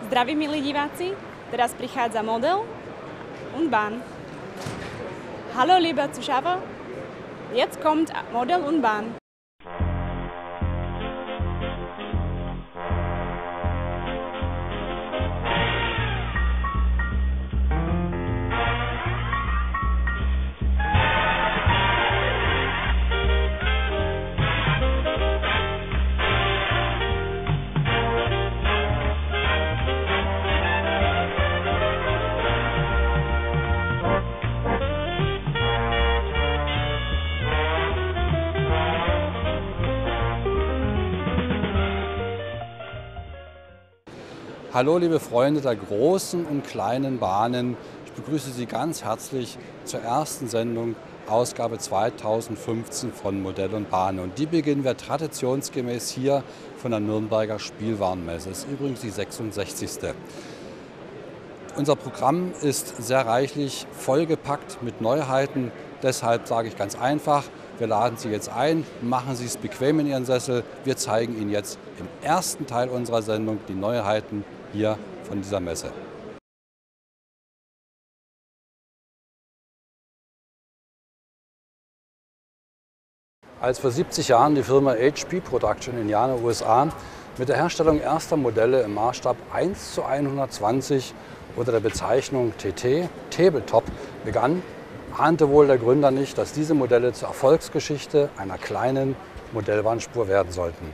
Zdraví, milí diváci, teraz prichádza Model und Bahn. Hallo, liebe Zuschauer, jetzt kommt Model und Bahn. Hallo liebe Freunde der großen und kleinen Bahnen, ich begrüße Sie ganz herzlich zur ersten Sendung, Ausgabe 2015 von Modell und Bahn. Und die beginnen wir traditionsgemäß hier von der Nürnberger Spielwarenmesse. Es ist übrigens die 66. Unser Programm ist sehr reichlich vollgepackt mit Neuheiten, deshalb sage ich ganz einfach, wir laden Sie jetzt ein, machen Sie es bequem in Ihren Sessel. Wir zeigen Ihnen jetzt im ersten Teil unserer Sendung die Neuheiten hier von dieser Messe. Als vor 70 Jahren die Firma HP Production in Indiana, USA mit der Herstellung erster Modelle im Maßstab 1:120 unter der Bezeichnung TT, Tabletop, begann, ahnte wohl der Gründer nicht, dass diese Modelle zur Erfolgsgeschichte einer kleinen Modellbahnspur werden sollten.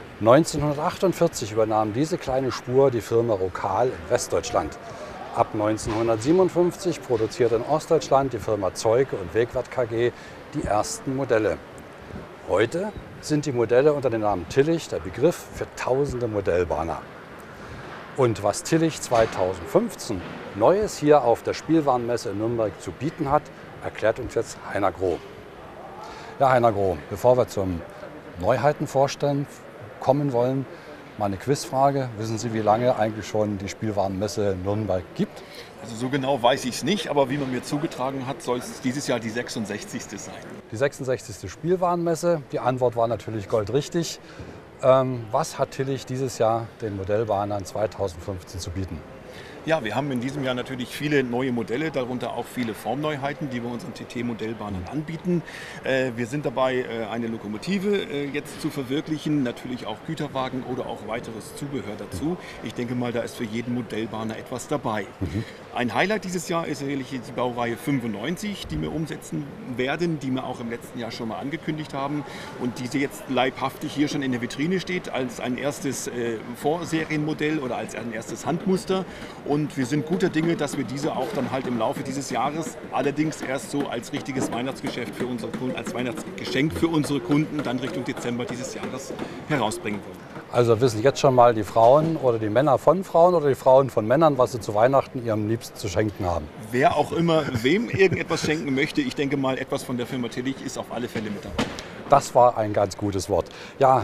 1948 übernahm diese kleine Spur die Firma Rokal in Westdeutschland. Ab 1957 produzierte in Ostdeutschland die Firma Zeuke und Wegwart KG die ersten Modelle. Heute sind die Modelle unter dem Namen Tillich der Begriff für tausende Modellbahner. Und was Tillich 2015 Neues hier auf der Spielwarenmesse in Nürnberg zu bieten hat, erklärt uns jetzt Heiner Groh. Ja, Heiner Groh, bevor wir zum Neuheiten vorstellen kommen wollen, mal eine Quizfrage. Wissen Sie, wie lange eigentlich schon die Spielwarenmesse in Nürnberg gibt? Also so genau weiß ich es nicht, aber wie man mir zugetragen hat, soll es dieses Jahr die 66. sein. Die 66. Spielwarenmesse, die Antwort war natürlich goldrichtig. Was hat Tillich dieses Jahr den Modellbahnern 2015 zu bieten? Ja, wir haben in diesem Jahr natürlich viele neue Modelle, darunter auch viele Formneuheiten, die wir unseren TT-Modellbahnen anbieten. Wir sind dabei, eine Lokomotive jetzt zu verwirklichen, natürlich auch Güterwagen oder auch weiteres Zubehör dazu. Ich denke mal, da ist für jeden Modellbahner etwas dabei. Ein Highlight dieses Jahr ist sicherlich die Baureihe 95, die wir umsetzen werden, die wir auch im letzten Jahr schon mal angekündigt haben und die jetzt leibhaftig hier schon in der Vitrine steht als ein erstes Vorserienmodell oder als ein erstes Handmuster. Und wir sind guter Dinge, dass wir diese auch dann halt im Laufe dieses Jahres, allerdings erst so als richtiges Weihnachtsgeschäft für unsere Kunden, als Weihnachtsgeschenk für unsere Kunden dann Richtung Dezember dieses Jahres herausbringen wollen. Also wissen jetzt schon mal die Frauen oder die Männer von Frauen oder die Frauen von Männern, was sie zu Weihnachten ihrem Liebsten zu schenken haben. Wer auch immer wem irgendetwas schenken möchte, ich denke mal, etwas von der Firma Tillich ist auf alle Fälle mit dabei. Das war ein ganz gutes Wort. Ja,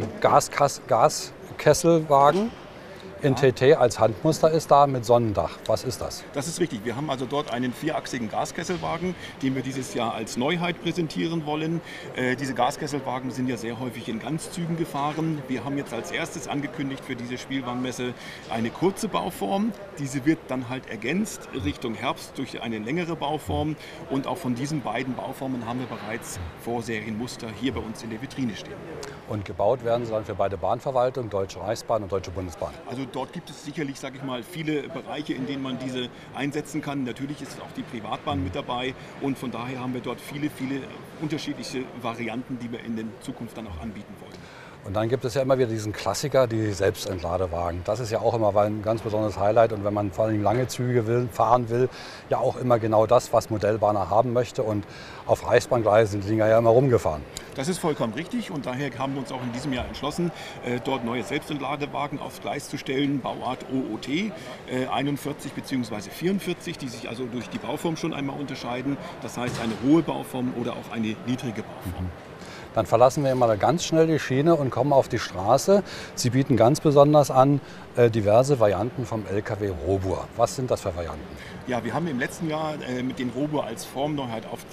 Gaskesselwagen. In TT als Handmuster ist da mit Sonnendach. Was ist das? Das ist richtig. Wir haben also dort einen vierachsigen Gaskesselwagen, den wir dieses Jahr als Neuheit präsentieren wollen. Diese Gaskesselwagen sind ja sehr häufig in Ganzzügen gefahren. Wir haben jetzt als erstes angekündigt für diese Spielwarenmesse eine kurze Bauform. Diese wird dann halt ergänzt Richtung Herbst durch eine längere Bauform. Und auch von diesen beiden Bauformen haben wir bereits Vorserienmuster hier bei uns in der Vitrine stehen. Und gebaut werden sie dann für beide Bahnverwaltungen, Deutsche Reichsbahn und Deutsche Bundesbahn? Also dort gibt es sicherlich, sage ich mal, viele Bereiche, in denen man diese einsetzen kann. Natürlich ist auch die Privatbahn mit dabei und von daher haben wir dort viele unterschiedliche Varianten, die wir in der Zukunft dann auch anbieten wollen. Und dann gibt es ja immer wieder diesen Klassiker, die Selbstentladewagen. Das ist ja auch immer ein ganz besonderes Highlight und wenn man vor allem lange Züge fahren will, ja auch immer genau das, was Modellbahner haben möchte. Und auf Reichsbahngleisen sind die Dinger ja immer rumgefahren. Das ist vollkommen richtig und daher haben wir uns auch in diesem Jahr entschlossen, dort neue Selbstentladewagen aufs Gleis zu stellen, Bauart OOT 41 bzw. 44, die sich also durch die Bauform schon einmal unterscheiden. Das heißt eine hohe Bauform oder auch eine niedrige Bauform. dann verlassen wir mal ganz schnell die Schiene und kommen auf die Straße. Sie bieten ganz besonders an diverse Varianten vom LKW Robur. Was sind das für Varianten? Ja, wir haben im letzten Jahr mit den Robur als Formneuheit auf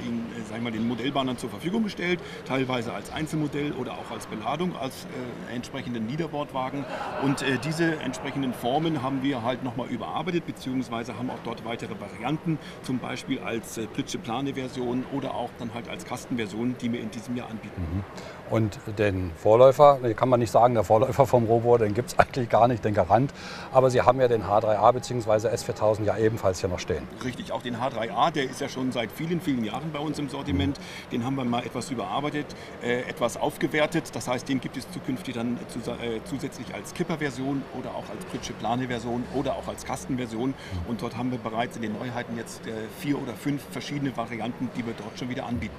den Modellbahnern zur Verfügung gestellt, teilweise als Einzelmodell oder auch als Beladung, als entsprechenden Niederbordwagen. Und diese entsprechenden Formen haben wir halt nochmal überarbeitet, beziehungsweise haben auch dort weitere Varianten, zum Beispiel als Pritsche-Plane-Version oder auch dann halt als Kastenversion, die wir in diesem Jahr anbieten. Und den Vorläufer, kann man nicht sagen, der Vorläufer vom Robur, den gibt es eigentlich gar nicht, den Garant. Aber Sie haben ja den H3A bzw. S4000 ja ebenfalls hier noch stehen. Richtig, auch den H3A, der ist ja schon seit vielen, vielen Jahren bei uns im Sortiment. Den haben wir mal etwas überarbeitet, etwas aufgewertet. Das heißt, den gibt es zukünftig dann zusätzlich als Kipper-Version oder auch als Pritsche-Plane-Version oder auch als Kastenversion. Und dort haben wir bereits in den Neuheiten jetzt 4 oder 5 verschiedene Varianten, die wir dort schon wieder anbieten.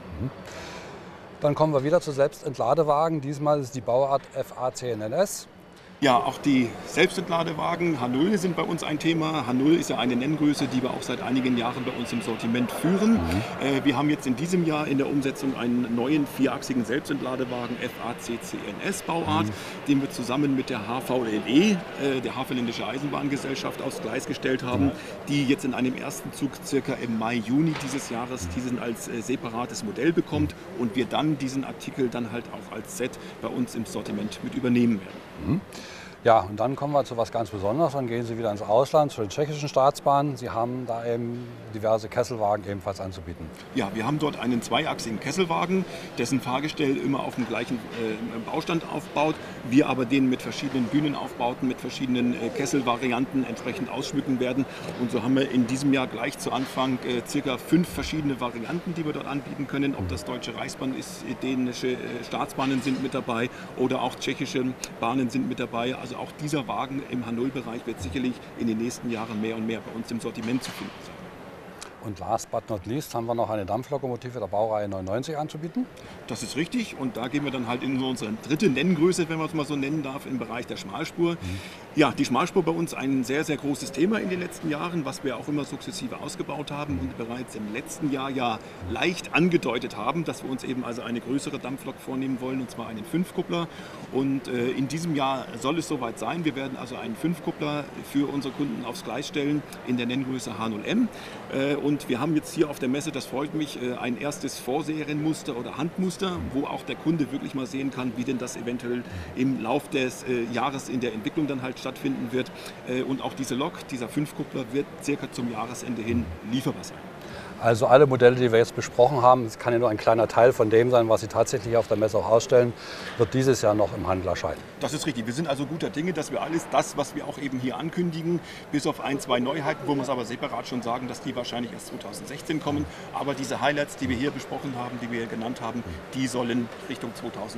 Dann kommen wir wieder zu Selbstentladewagen. Diesmal ist die Bauart FA10NS. Ja, auch die Selbstentladewagen H0 sind bei uns ein Thema. H0 ist ja eine Nenngröße, die wir auch seit einigen Jahren bei uns im Sortiment führen. Wir haben jetzt in diesem Jahr in der Umsetzung einen neuen vierachsigen Selbstentladewagen FACCNS Bauart, den wir zusammen mit der HVLE, der Havelländische Eisenbahngesellschaft, aufs Gleis gestellt haben, die jetzt in einem ersten Zug circa im Mai, Juni dieses Jahres diesen als separates Modell bekommt und wir dann diesen Artikel dann halt auch als Set bei uns im Sortiment mit übernehmen werden. Ja, und dann kommen wir zu was ganz Besonderes. Dann gehen Sie wieder ins Ausland, zu den tschechischen Staatsbahnen. Sie haben da eben diverse Kesselwagen ebenfalls anzubieten. Ja, wir haben dort einen zweiachsigen Kesselwagen, dessen Fahrgestell immer auf dem gleichen Baustand aufbaut. Wir aber den mit verschiedenen Bühnenaufbauten, mit verschiedenen Kesselvarianten entsprechend ausschmücken werden. Und so haben wir in diesem Jahr gleich zu Anfang circa 5 verschiedene Varianten, die wir dort anbieten können. Ob das Deutsche Reichsbahn ist, dänische Staatsbahnen sind mit dabei oder auch tschechische Bahnen sind mit dabei. Also auch dieser Wagen im H0-Bereich wird sicherlich in den nächsten Jahren mehr und mehr bei uns im Sortiment zu finden sein. Und last but not least haben wir noch eine Dampflokomotive der Baureihe 99 anzubieten. Das ist richtig und da gehen wir dann halt in unsere dritte Nenngröße, wenn man es mal so nennen darf, im Bereich der Schmalspur. Ja, die Schmalspur bei uns ein sehr, sehr großes Thema in den letzten Jahren, was wir auch immer sukzessive ausgebaut haben und bereits im letzten Jahr ja leicht angedeutet haben, dass wir uns eben also eine größere Dampflok vornehmen wollen, und zwar einen 5-Kuppler. Und in diesem Jahr soll es soweit sein. Wir werden also einen 5-Kuppler für unsere Kunden aufs Gleis stellen in der Nenngröße H0M. Und wir haben jetzt hier auf der Messe, das freut mich, ein erstes Vorserienmuster oder Handmuster, wo auch der Kunde wirklich mal sehen kann, wie denn das eventuell im Lauf des Jahres in der Entwicklung dann halt stattfinden wird. Und auch diese Lok, dieser 5-Kuppler, wird circa zum Jahresende hin lieferbar sein. Also alle Modelle, die wir jetzt besprochen haben, das kann ja nur ein kleiner Teil von dem sein, was Sie tatsächlich auf der Messe auch ausstellen, wird dieses Jahr noch im Handel erscheinen. Das ist richtig. Wir sind also guter Dinge, dass wir alles das, was wir auch eben hier ankündigen, bis auf 1, 2 Neuheiten, wo wir es aber separat schon sagen, dass die wahrscheinlich erst 2016 kommen. Aber diese Highlights, die wir hier besprochen haben, die wir hier genannt haben, die sollen Richtung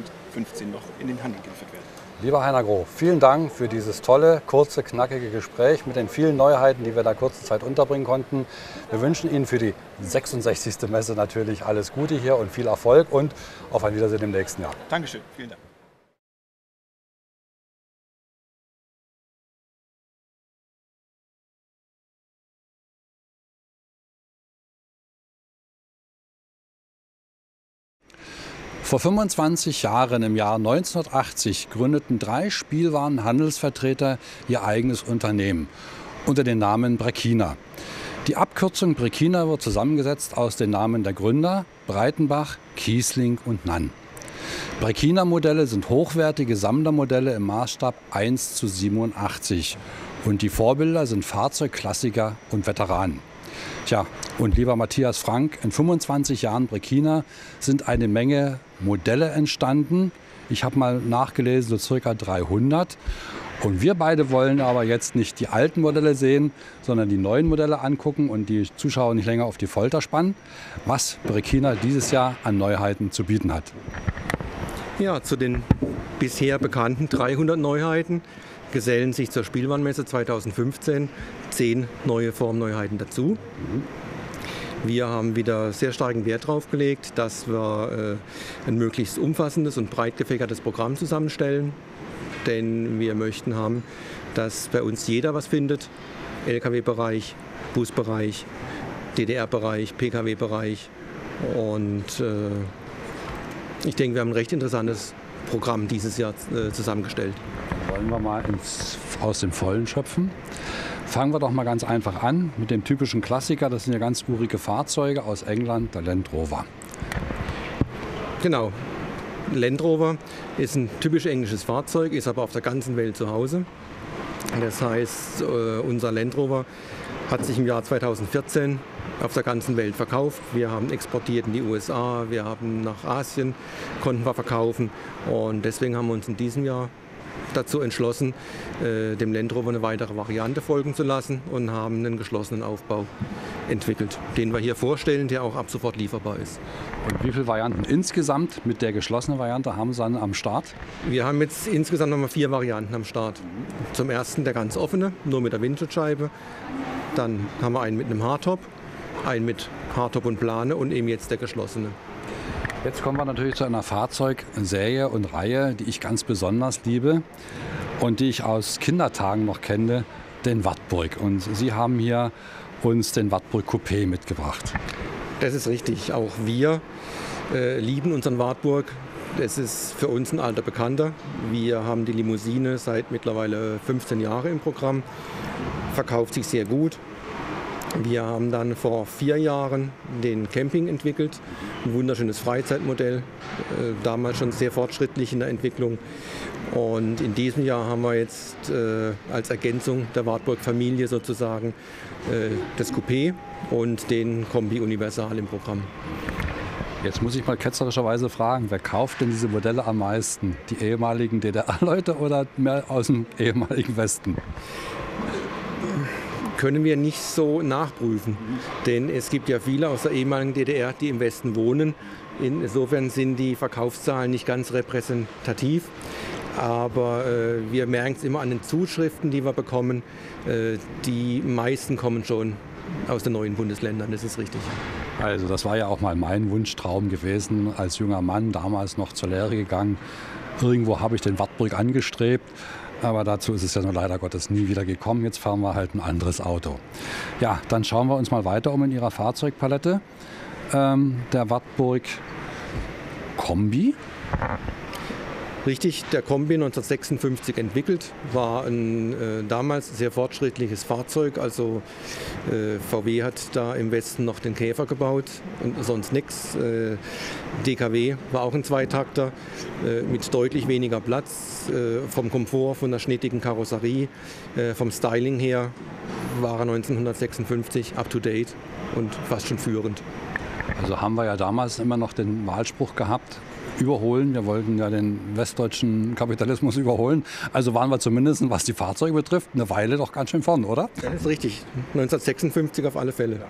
2015 noch in den Handel geliefert werden. Lieber Heiner Groh, vielen Dank für dieses tolle, kurze, knackige Gespräch mit den vielen Neuheiten, die wir in der kurzen Zeit unterbringen konnten. Wir wünschen Ihnen für die 66. Messe natürlich alles Gute hier und viel Erfolg und auf ein Wiedersehen im nächsten Jahr. Dankeschön, vielen Dank. Vor 25 Jahren, im Jahr 1980, gründeten 3 Spielwarenhandelsvertreter ihr eigenes Unternehmen unter dem Namen Brekina. Die Abkürzung Brekina wird zusammengesetzt aus den Namen der Gründer Breitenbach, Kiesling und Nann. Brekina-Modelle sind hochwertige Sammlermodelle im Maßstab 1:87 und die Vorbilder sind Fahrzeugklassiker und Veteranen. Tja, und lieber Matthias Frank, in 25 Jahren Brekina sind eine Menge Modelle entstanden. Ich habe mal nachgelesen, so ca. 300. Und wir beide wollen aber jetzt nicht die alten Modelle sehen, sondern die neuen Modelle angucken und die Zuschauer nicht länger auf die Folter spannen, was Brekina dieses Jahr an Neuheiten zu bieten hat. Ja, zu den bisher bekannten 300 Neuheiten gesellen sich zur Spielwarenmesse 2015 10 neue Formneuheiten dazu. Wir haben wieder sehr starken Wert darauf gelegt, dass wir ein möglichst umfassendes und breit gefächertes Programm zusammenstellen. Denn wir möchten haben, dass bei uns jeder was findet. Lkw-Bereich, Busbereich, DDR-Bereich, PKW-Bereich. Und wir Ich denke, wir haben ein recht interessantes Programm dieses Jahr zusammengestellt. Wollen wir mal aus dem Vollen schöpfen? Fangen wir doch mal ganz einfach an mit dem typischen Klassiker. Das sind ja ganz urige Fahrzeuge aus England, der Land Rover. Genau. Land Rover ist ein typisch englisches Fahrzeug, ist aber auf der ganzen Welt zu Hause. Das heißt, unser Land Rover hat sich im Jahr 2014 auf der ganzen Welt verkauft. Wir haben exportiert in die USA, wir haben nach Asien, konnten wir verkaufen. Und deswegen haben wir uns in diesem Jahr dazu entschlossen, dem Land Rover eine weitere Variante folgen zu lassen und haben einen geschlossenen Aufbau entwickelt, den wir hier vorstellen, der auch ab sofort lieferbar ist. Und wie viele Varianten insgesamt mit der geschlossenen Variante haben Sie dann am Start? Wir haben jetzt insgesamt nochmal 4 Varianten am Start. Zum ersten der ganz offene, nur mit der Windschutzscheibe. Dann haben wir einen mit einem Hardtop, einen mit Hardtop und Plane und eben jetzt der geschlossene. Jetzt kommen wir natürlich zu einer Fahrzeugserie und Reihe, die ich ganz besonders liebe und die ich aus Kindertagen noch kenne, den Wartburg. Und Sie haben hier uns den Wartburg Coupé mitgebracht. Das ist richtig. Auch wir lieben unseren Wartburg. Das ist für uns ein alter Bekannter. Wir haben die Limousine seit mittlerweile 15 Jahren im Programm. Verkauft sich sehr gut. Wir haben dann vor 4 Jahren den Camping entwickelt, ein wunderschönes Freizeitmodell, damals schon sehr fortschrittlich in der Entwicklung. Und in diesem Jahr haben wir jetzt als Ergänzung der Wartburg-Familie sozusagen das Coupé und den Kombi Universal im Programm. Jetzt muss ich mal ketzerischerweise fragen, wer kauft denn diese Modelle am meisten? Die ehemaligen DDR-Leute oder mehr aus dem ehemaligen Westen? Können wir nicht so nachprüfen, denn es gibt ja viele aus der ehemaligen DDR, die im Westen wohnen. Insofern sind die Verkaufszahlen nicht ganz repräsentativ, aber wir merken es immer an den Zuschriften, die wir bekommen. Die meisten kommen schon aus den neuen Bundesländern, das ist richtig. Also das war ja auch mal mein Wunschtraum gewesen, als junger Mann, damals noch zur Lehre gegangen. Irgendwo habe ich den Wartburg angestrebt. Aber dazu ist es ja nur leider Gottes nie wieder gekommen. Jetzt fahren wir halt ein anderes Auto. Ja, dann schauen wir uns mal weiter um in Ihrer Fahrzeugpalette. Der Wartburg Kombi. Richtig, der Kombi 1956 entwickelt, war ein damals sehr fortschrittliches Fahrzeug. Also VW hat da im Westen noch den Käfer gebaut und sonst nichts. DKW war auch ein Zweitakter mit deutlich weniger Platz. Vom Komfort, von der schnittigen Karosserie, vom Styling her war er 1956 up to date und fast schon führend. Also haben wir ja damals immer noch den Wahlspruch gehabt, überholen. Wir wollten ja den westdeutschen Kapitalismus überholen. Also waren wir zumindest, was die Fahrzeuge betrifft, eine Weile doch ganz schön vorn, oder? Das ist richtig. 1956 auf alle Fälle.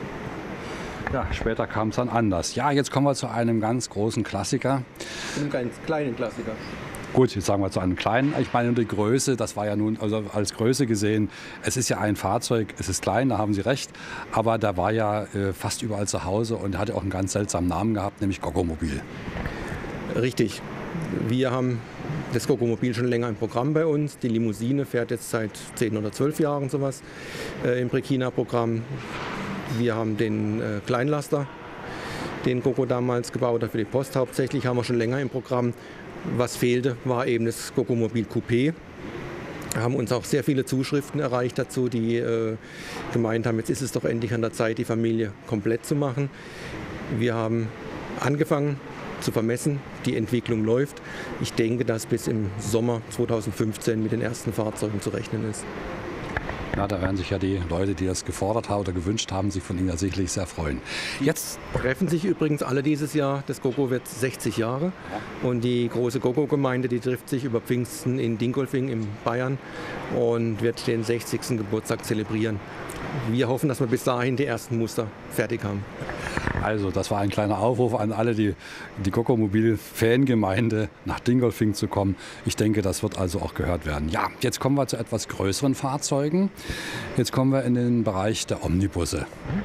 Ja, später kam es dann anders. Ja, jetzt kommen wir zu einem ganz großen Klassiker. Zu einem ganz kleinen Klassiker. Gut, jetzt sagen wir zu einem kleinen. Ich meine, die Größe, das war ja nun, also als Größe gesehen, es ist ja ein Fahrzeug, es ist klein, da haben Sie recht, aber der war ja fast überall zu Hause und hatte auch einen ganz seltsamen Namen gehabt, nämlich Goggomobil. Richtig. Wir haben das Goggomobil schon länger im Programm bei uns. Die Limousine fährt jetzt seit 10 oder 12 Jahren sowas im Brekina-Programm. Wir haben den Kleinlaster, den Goggo damals gebaut hat für die Post hauptsächlich, haben wir schon länger im Programm. Was fehlte, war eben das Goggomobil Coupé. Wir haben uns auch sehr viele Zuschriften erreicht dazu, die gemeint haben, jetzt ist es doch endlich an der Zeit, die Familie komplett zu machen. Wir haben angefangen zu vermessen, die Entwicklung läuft. Ich denke, dass bis im Sommer 2015 mit den ersten Fahrzeugen zu rechnen ist. Ja, da werden sich ja die Leute, die das gefordert haben oder gewünscht haben, sich von Ihnen ja sicherlich sehr freuen. Jetzt treffen sich übrigens alle dieses Jahr. Das Goggo wird 60 Jahre. Und die große Goggo-Gemeinde, die trifft sich über Pfingsten in Dingolfing in Bayern und wird den 60. Geburtstag zelebrieren. Wir hoffen, dass wir bis dahin die ersten Muster fertig haben. Also das war ein kleiner Aufruf an alle, die Goggomobil-Fangemeinde nach Dingolfing zu kommen. Ich denke, das wird also auch gehört werden. Ja, jetzt kommen wir zu etwas größeren Fahrzeugen. Jetzt kommen wir in den Bereich der Omnibusse.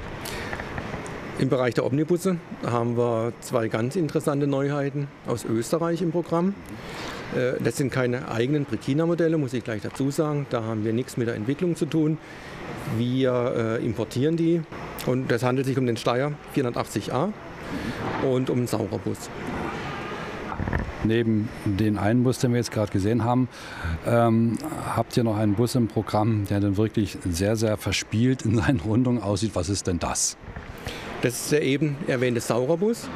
Im Bereich der Omnibusse haben wir 2 ganz interessante Neuheiten aus Österreich im Programm. Das sind keine eigenen Brekina-Modelle, muss ich gleich dazu sagen. Da haben wir nichts mit der Entwicklung zu tun. Wir importieren die und das handelt sich um den Steyr 480a und um einen Saurerbus. neben den einen Bus, den wir jetzt gerade gesehen haben, habt ihr noch einen Bus im Programm, der dann wirklich sehr, sehr verspielt in seinen Rundungen aussieht. Was ist denn das? Das ist der eben erwähnte Saurer-Bus.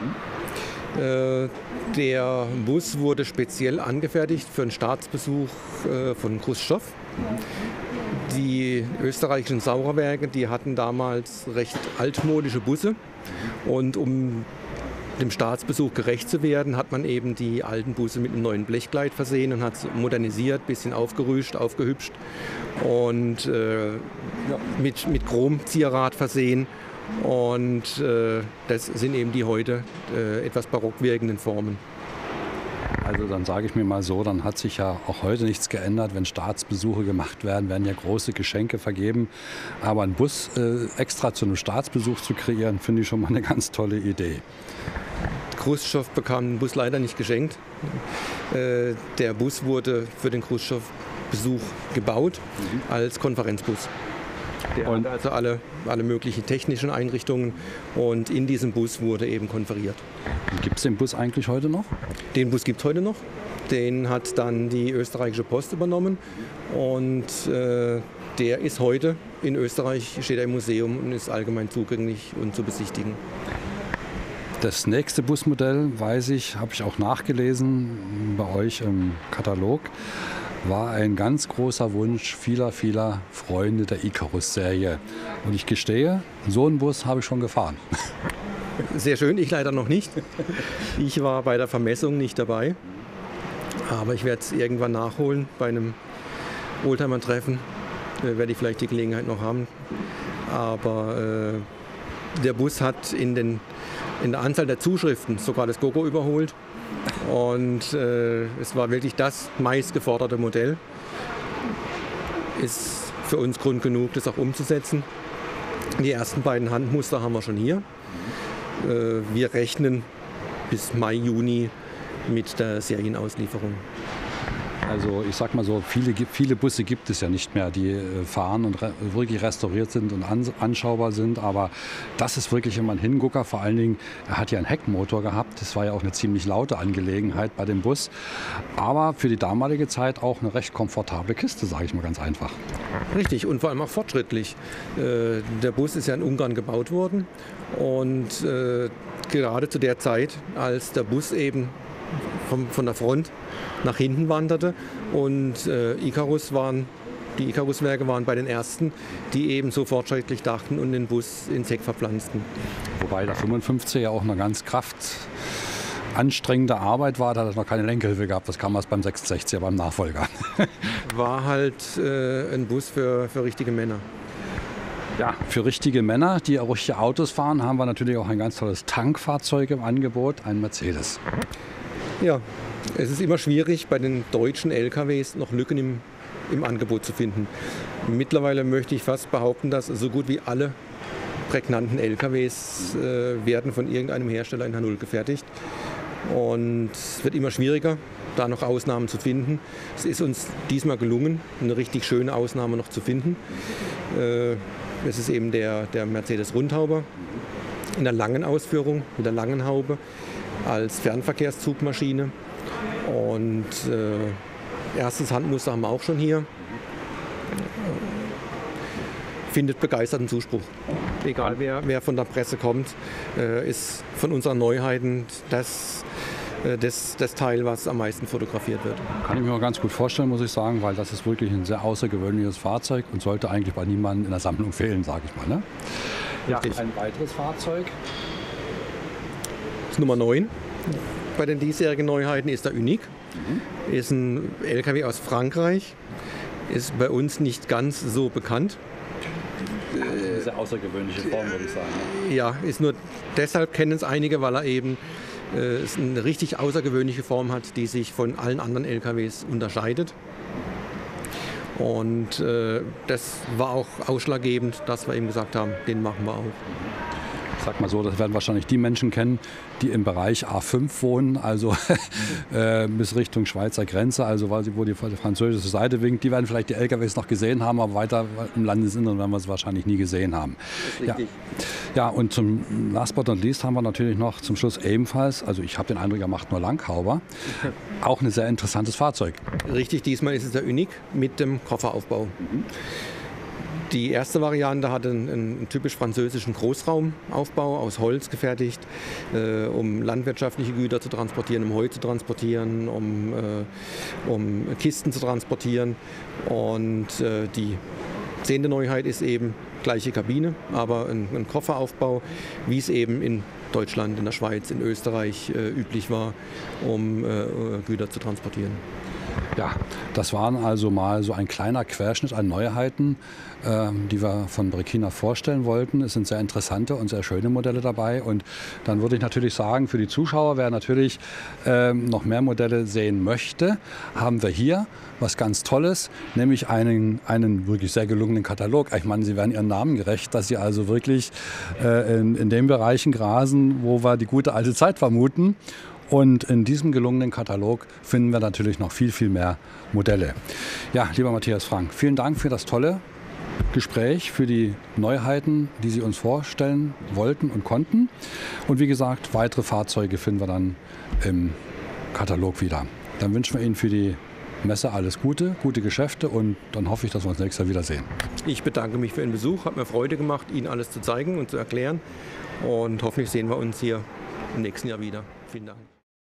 Der Bus wurde speziell angefertigt für einen Staatsbesuch von Chruschtschow. Die österreichischen Saurerwerke, die hatten damals recht altmodische Busse und um dem Staatsbesuch gerecht zu werden, hat man eben die alten Busse mit einem neuen Blechkleid versehen und hat es modernisiert, ein bisschen aufgerüscht, aufgehübscht und mit Chromzierrad versehen. Und das sind eben die heute etwas barock wirkenden Formen. Also dann sage ich mir mal so, dann hat sich ja auch heute nichts geändert. Wenn Staatsbesuche gemacht werden, werden ja große Geschenke vergeben. Aber einen Bus extra zu einem Staatsbesuch zu kreieren, finde ich schon mal eine ganz tolle Idee. Chruschtschow bekam den Bus leider nicht geschenkt. Der Bus wurde für den Chruschtschow-Besuch gebaut als Konferenzbus. Der hat also alle möglichen technischen Einrichtungen und in diesem Bus wurde eben konferiert. Gibt es den Bus eigentlich heute noch? Den Bus gibt es heute noch. Den hat dann die österreichische Post übernommen und der ist heute in Österreich, steht er im Museum und ist allgemein zugänglich und zu besichtigen. Das nächste Busmodell, weiß ich, habe ich auch nachgelesen bei euch im Katalog, war ein ganz großer Wunsch vieler Freunde der Icarus-Serie. Und ich gestehe, so einen Bus habe ich schon gefahren. Sehr schön, ich leider noch nicht. Ich war bei der Vermessung nicht dabei. Aber ich werde es irgendwann nachholen bei einem Oldtimer-Treffen. Werde ich vielleicht die Gelegenheit noch haben. Aber der Bus hat in der Anzahl der Zuschriften sogar das Gogo überholt. Und es war wirklich das meistgeforderte Modell. Ist für uns Grund genug, das auch umzusetzen. Die ersten beiden Handmuster haben wir schon hier. Wir rechnen bis Mai, Juni mit der Serienauslieferung. Also ich sag mal so, viele Busse gibt es ja nicht mehr, die fahren und wirklich restauriert sind und anschaubar sind. Aber das ist wirklich immer ein Hingucker. Vor allen Dingen, er hat ja einen Heckmotor gehabt. Das war ja auch eine ziemlich laute Angelegenheit bei dem Bus. Aber für die damalige Zeit auch eine recht komfortable Kiste, sage ich mal ganz einfach. Richtig und vor allem auch fortschrittlich. Der Bus ist ja in Ungarn gebaut worden. Und gerade zu der Zeit, als der Bus eben von der Front nach hinten wanderte und die Icarus-Werke waren bei den ersten, die eben so fortschrittlich dachten und den Bus ins Heck verpflanzten. Wobei der 55 ja auch eine ganz kraftanstrengende Arbeit war, da hat er noch keine Lenkhilfe gehabt. Das kam erst beim 66er, beim Nachfolger. War halt ein Bus für richtige Männer. Ja, für richtige Männer, die auch richtige Autos fahren, haben wir natürlich auch ein ganz tolles Tankfahrzeug im Angebot, ein Mercedes. Ja, es ist immer schwierig, bei den deutschen LKWs noch Lücken im Angebot zu finden. Mittlerweile möchte ich fast behaupten, dass so gut wie alle prägnanten LKWs werden von irgendeinem Hersteller in H0 gefertigt. Und es wird immer schwieriger, da noch Ausnahmen zu finden. Es ist uns diesmal gelungen, eine richtig schöne Ausnahme noch zu finden. Es ist eben der Mercedes Rundhauber in der langen Ausführung, mit der langen Haube als Fernverkehrszugmaschine. Und erstes Handmuster haben wir auch schon hier. Findet begeisterten Zuspruch. Egal wer von der Presse kommt, ist von unseren Neuheiten das Teil, was am meisten fotografiert wird. Kann ich mir auch ganz gut vorstellen, muss ich sagen, weil das ist wirklich ein sehr außergewöhnliches Fahrzeug und sollte eigentlich bei niemandem in der Sammlung fehlen, sage ich mal. Ne? Ja, ein weiteres Fahrzeug. Das ist Nummer 9. Bei den diesjährigen Neuheiten ist der Unique. Ist ein LKW aus Frankreich. Ist bei uns nicht ganz so bekannt. Eine sehr außergewöhnliche Form, würde ich sagen. Ne? Ja, ist nur deshalb kennen es einige, weil er eben eine richtig außergewöhnliche Form hat, die sich von allen anderen LKWs unterscheidet. Und das war auch ausschlaggebend, dass wir eben gesagt haben, den machen wir auch. Ich sag mal so, das werden wahrscheinlich die Menschen kennen, die im Bereich A5 wohnen, also bis Richtung Schweizer Grenze, also wo die französische Seite winkt. Die werden vielleicht die LKWs noch gesehen haben, aber weiter im Landesinneren werden wir es wahrscheinlich nie gesehen haben. Ja, und zum last but not least haben wir natürlich noch zum Schluss ebenfalls, also ich habe den Eindruck, er macht nur Langhauber, auch ein sehr interessantes Fahrzeug. Richtig, diesmal ist es der Unique mit dem Kofferaufbau. Die erste Variante hat einen typisch französischen Großraumaufbau aus Holz gefertigt, um landwirtschaftliche Güter zu transportieren, um Heu zu transportieren, um Kisten zu transportieren. Und die 10. Neuheit ist eben gleiche Kabine, aber ein Kofferaufbau, wie es eben in Deutschland, in der Schweiz, in Österreich üblich war, um Güter zu transportieren. Ja, das waren also mal so ein kleiner Querschnitt an Neuheiten, die wir von Brekina vorstellen wollten. Es sind sehr interessante und sehr schöne Modelle dabei. Und dann würde ich natürlich sagen, für die Zuschauer, wer natürlich noch mehr Modelle sehen möchte, haben wir hier was ganz Tolles, nämlich einen wirklich sehr gelungenen Katalog. Ich meine, Sie werden Ihren Namen gerecht, dass Sie also wirklich in den Bereichen grasen, wo wir die gute alte Zeit vermuten. Und in diesem gelungenen Katalog finden wir natürlich noch viel, viel mehr Modelle. Ja, lieber Matthias Frank, vielen Dank für das tolle Gespräch, für die Neuheiten, die Sie uns vorstellen wollten und konnten. Und wie gesagt, weitere Fahrzeuge finden wir dann im Katalog wieder. Dann wünschen wir Ihnen für die Messe alles Gute, gute Geschäfte und dann hoffe ich, dass wir uns nächstes Jahr wiedersehen. Ich bedanke mich für Ihren Besuch, hat mir Freude gemacht, Ihnen alles zu zeigen und zu erklären. Und hoffentlich sehen wir uns hier im nächsten Jahr wieder. Vielen Dank.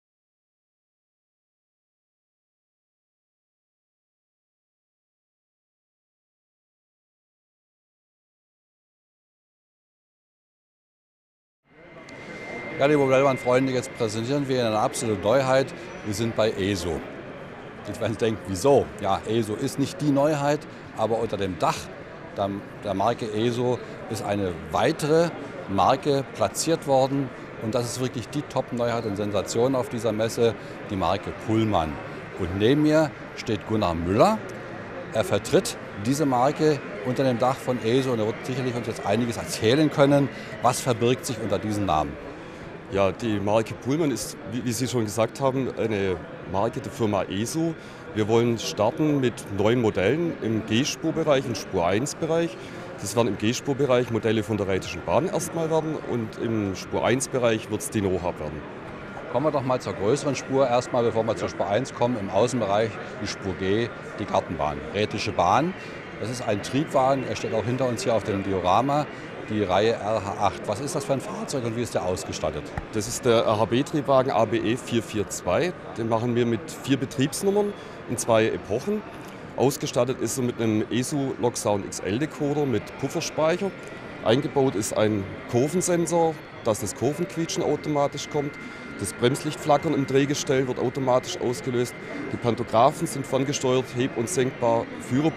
Ja, liebe Modellbahnfreunde, jetzt präsentieren wir Ihnen eine absolute Neuheit. Wir sind bei ESO. Jetzt werden Sie denken, wieso? Ja, ESO ist nicht die Neuheit, aber unter dem Dach der Marke ESO ist eine weitere Marke platziert worden. Und das ist wirklich die Top-Neuheit und Sensation auf dieser Messe, die Marke Pullman. Und neben mir steht Gunnar Müller. Er vertritt diese Marke unter dem Dach von ESO und er wird sicherlich uns jetzt einiges erzählen können. Was verbirgt sich unter diesem Namen? Ja, die Marke Pullman ist, wie Sie schon gesagt haben, eine Marke der Firma ESO. Wir wollen starten mit 9 Modellen im G-Spurbereich und Spur-1-Bereich. Das werden im G-Spurbereich Modelle von der Rheinischen Bahn erstmal werden und im Spur-1-Bereich wird es die NOHAB werden. Kommen wir doch mal zur größeren Spur erstmal, bevor wir zur Spur 1 kommen. Im Außenbereich die Spur G, die Gartenbahn, Rätische Bahn. Das ist ein Triebwagen, er steht auch hinter uns hier auf dem Diorama. Die Reihe RH8. Was ist das für ein Fahrzeug und wie ist der ausgestattet? Das ist der RHB-Triebwagen ABE 442. Den machen wir mit 4 Betriebsnummern in 2 Epochen. Ausgestattet ist er mit einem ESO Locksound XL-Decoder mit Pufferspeicher. Eingebaut ist ein Kurvensensor, dass das Kurvenquietschen automatisch kommt. Das Bremslichtflackern im Drehgestell wird automatisch ausgelöst. Die Pantographen sind ferngesteuert, heb- und senkbar,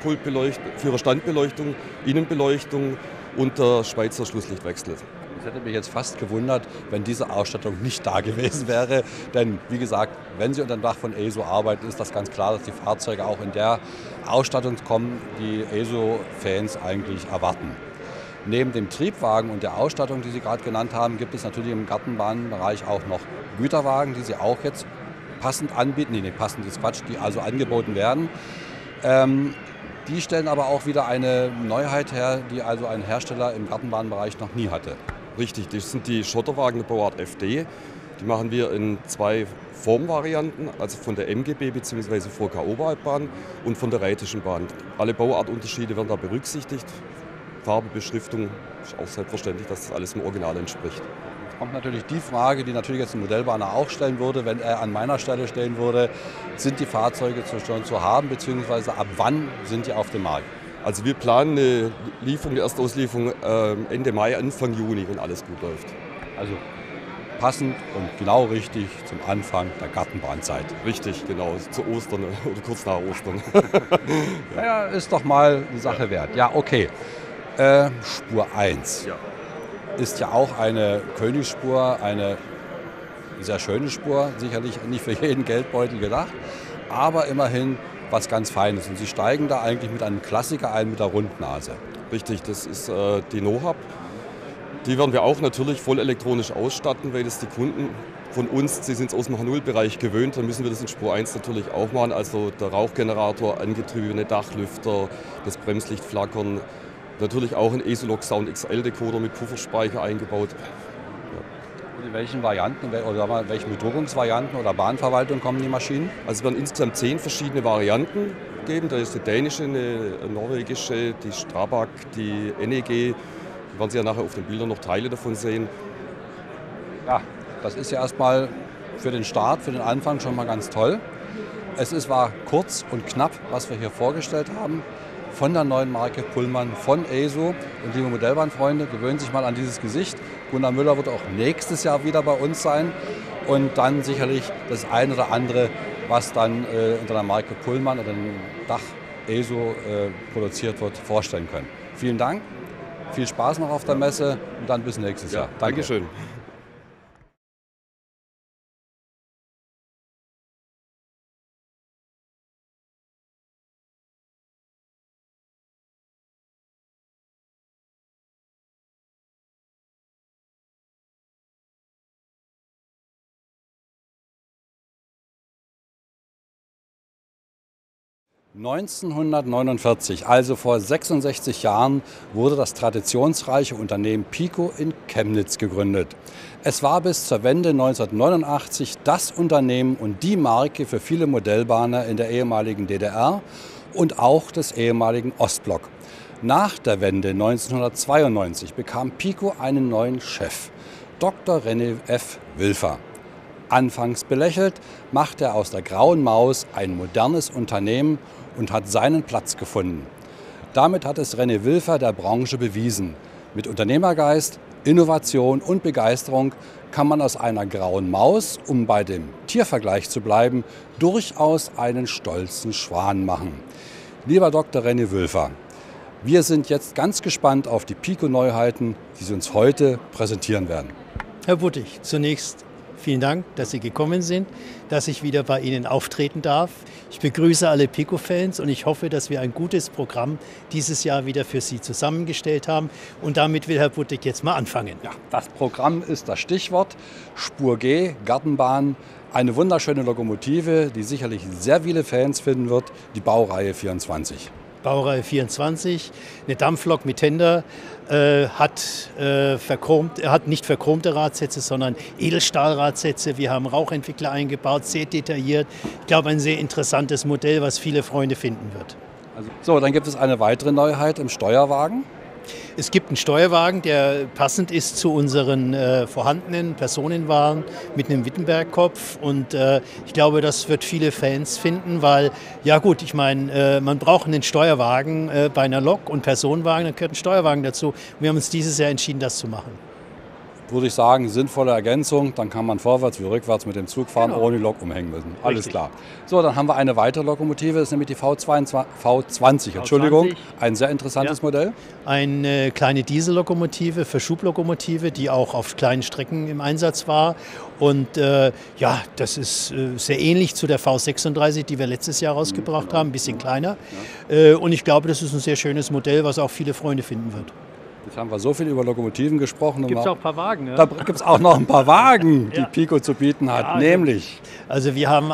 Führerstandbeleuchtung, Innenbeleuchtung und der Schweizer Schlusslichtwechsel. Es hätte mich jetzt fast gewundert, wenn diese Ausstattung nicht da gewesen wäre. Denn wie gesagt, wenn Sie unter dem Dach von ESO arbeiten, ist das ganz klar, dass die Fahrzeuge auch in der Ausstattung kommen, die ESO-Fans eigentlich erwarten. Neben dem Triebwagen und der Ausstattung, die Sie gerade genannt haben, gibt es natürlich im Gartenbahnbereich auch noch Güterwagen, die Sie auch jetzt passend anbieten. Nee, passend ist Quatsch, die also angeboten werden. Die stellen aber auch wieder eine Neuheit her, die also ein Hersteller im Gartenbahnbereich noch nie hatte. Richtig, das sind die Schotterwagen der Bauart FD. Die machen wir in 2 Formvarianten, also von der MGB bzw. VK-Oberalbbahn und von der Rheinischen Bahn. Alle Bauartunterschiede werden da berücksichtigt. Farbe, Beschriftung, ist auch selbstverständlich, dass das alles im Original entspricht. Kommt natürlich die Frage, die natürlich jetzt ein Modellbahner auch stellen würde, wenn er an meiner Stelle stehen würde, sind die Fahrzeuge schon zu haben, beziehungsweise ab wann sind die auf dem Markt? Also wir planen eine Lieferung, die Erstauslieferung Ende Mai, Anfang Juni, wenn alles gut läuft. Also passend und genau richtig zum Anfang der Gartenbahnzeit. Richtig, genau, zu Ostern oder kurz nach Ostern. Ja, ist doch mal eine Sache wert. Ja, okay. Spur 1. Ja. Ist ja auch eine Königsspur, eine sehr schöne Spur, sicherlich nicht für jeden Geldbeutel gedacht, aber immerhin was ganz Feines. Und Sie steigen da eigentlich mit einem Klassiker ein, mit der Rundnase. Richtig, das ist die NOHAB. Die werden wir auch natürlich voll elektronisch ausstatten, weil das die Kunden von uns, sie sind es aus dem H0-Bereich gewöhnt, dann müssen wir das in Spur 1 natürlich auch machen. Also der Rauchgenerator, Angetriebene Dachlüfter, das Bremslichtflackern, natürlich auch ein ESO-Log Sound XL-Decoder mit Pufferspeicher eingebaut. Und in welchen Varianten oder welchen Bedruckungsvarianten oder Bahnverwaltung kommen die Maschinen? Also es werden insgesamt 10 verschiedene Varianten geben. Da ist die dänische, eine norwegische, die Strabag, die NEG. Da werden Sie ja nachher auf den Bildern noch Teile davon sehen. Ja, das ist ja erstmal für den Start, für den Anfang schon mal ganz toll. War kurz und knapp, was wir hier vorgestellt haben. Von der neuen Marke Pullman, von ESO. Und liebe Modellbahnfreunde, gewöhnen sich mal an dieses Gesicht. Gunnar Müller wird auch nächstes Jahr wieder bei uns sein. Und dann sicherlich das ein oder andere, was dann unter der Marke Pullman oder dem Dach ESO produziert wird, vorstellen können. Vielen Dank. Viel Spaß noch auf der Messe und dann bis nächstes Jahr. Danke. Dankeschön. (1949), also vor 66 Jahren, wurde das traditionsreiche Unternehmen Pico in Chemnitz gegründet. Es war bis zur Wende 1989 das Unternehmen und die Marke für viele Modellbahner in der ehemaligen DDR und auch des ehemaligen Ostblock. Nach der Wende 1992 bekam Pico einen neuen Chef, Dr. René F. Wilfer. Anfangs belächelt, machte er aus der grauen Maus ein modernes Unternehmen und hat seinen Platz gefunden. Damit hat es René Wilfer der Branche bewiesen. Mit Unternehmergeist, Innovation und Begeisterung kann man aus einer grauen Maus, um bei dem Tiervergleich zu bleiben, durchaus einen stolzen Schwan machen. Lieber Dr. René Wilfer, wir sind jetzt ganz gespannt auf die Pico-Neuheiten, die Sie uns heute präsentieren werden. Herr Buttig, zunächst vielen Dank, dass Sie gekommen sind, dass ich wieder bei Ihnen auftreten darf. Ich begrüße alle Pico-Fans und ich hoffe, dass wir ein gutes Programm dieses Jahr wieder für Sie zusammengestellt haben. Und damit will Herr Buttig jetzt mal anfangen. Ja, das Programm ist das Stichwort. Spur G, Gartenbahn, eine wunderschöne Lokomotive, die sicherlich sehr viele Fans finden wird, die Baureihe 24. Baureihe 24, eine Dampflok mit Tender, hat nicht verchromte Radsätze, sondern Edelstahlradsätze. Wir haben Rauchentwickler eingebaut, sehr detailliert. Ich glaube, ein sehr interessantes Modell, was viele Freunde finden wird. So, dann gibt es eine weitere Neuheit im Steuerwagen. Es gibt einen Steuerwagen, der passend ist zu unseren vorhandenen Personenwagen mit einem Wittenberg-Kopf. Und ich glaube, das wird viele Fans finden, weil, ja gut, ich meine, man braucht einen Steuerwagen bei einer Lok und Personenwagen, dann gehört ein Steuerwagen dazu. Wir haben uns dieses Jahr entschieden, das zu machen. Würde ich sagen, sinnvolle Ergänzung. Dann kann man vorwärts wie rückwärts mit dem Zug fahren, Genau. ohne die Lok umhängen müssen. Alles Richtig. klar. So, dann haben wir eine weitere Lokomotive, das ist nämlich die V20, Entschuldigung. Ein sehr interessantes Modell. Eine kleine Diesellokomotive, Verschublokomotive, die auch auf kleinen Strecken im Einsatz war. Und ja, das ist sehr ähnlich zu der V36, die wir letztes Jahr rausgebracht haben, ein bisschen kleiner. Und ich glaube, das ist ein sehr schönes Modell, was auch viele Freunde finden wird. Jetzt haben wir so viel über Lokomotiven gesprochen. Gibt es auch ein paar Wagen, ne? Da gibt es auch noch ein paar Wagen, die Pico zu bieten hat, Ja, nämlich... Also wir haben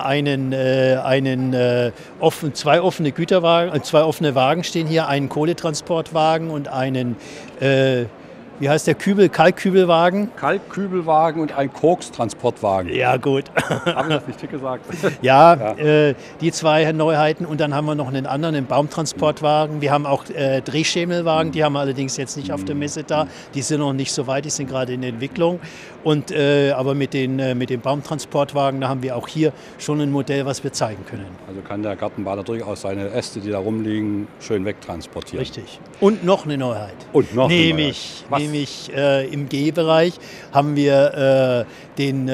zwei offene Güterwagen, zwei offene Wagen stehen hier, einen Kohletransportwagen und einen, wie heißt der Kalkkübelwagen? Kalkkübelwagen und ein Kokstransportwagen. Ja, gut. Haben wir das nicht gesagt? Ja, die zwei Neuheiten und dann haben wir noch einen anderen, einen Baumtransportwagen. Wir haben auch Drehschemelwagen, die haben wir allerdings jetzt nicht auf der Messe da. Die sind noch nicht so weit, die sind gerade in der Entwicklung. Und, aber mit den Baumtransportwagen, da haben wir auch hier schon ein Modell, was wir zeigen können. Also kann der Gartenbader durchaus seine Äste, die da rumliegen, schön wegtransportieren. Richtig. Und noch eine Neuheit. Und noch eine Nämlich Neuheit. im G-Bereich haben wir den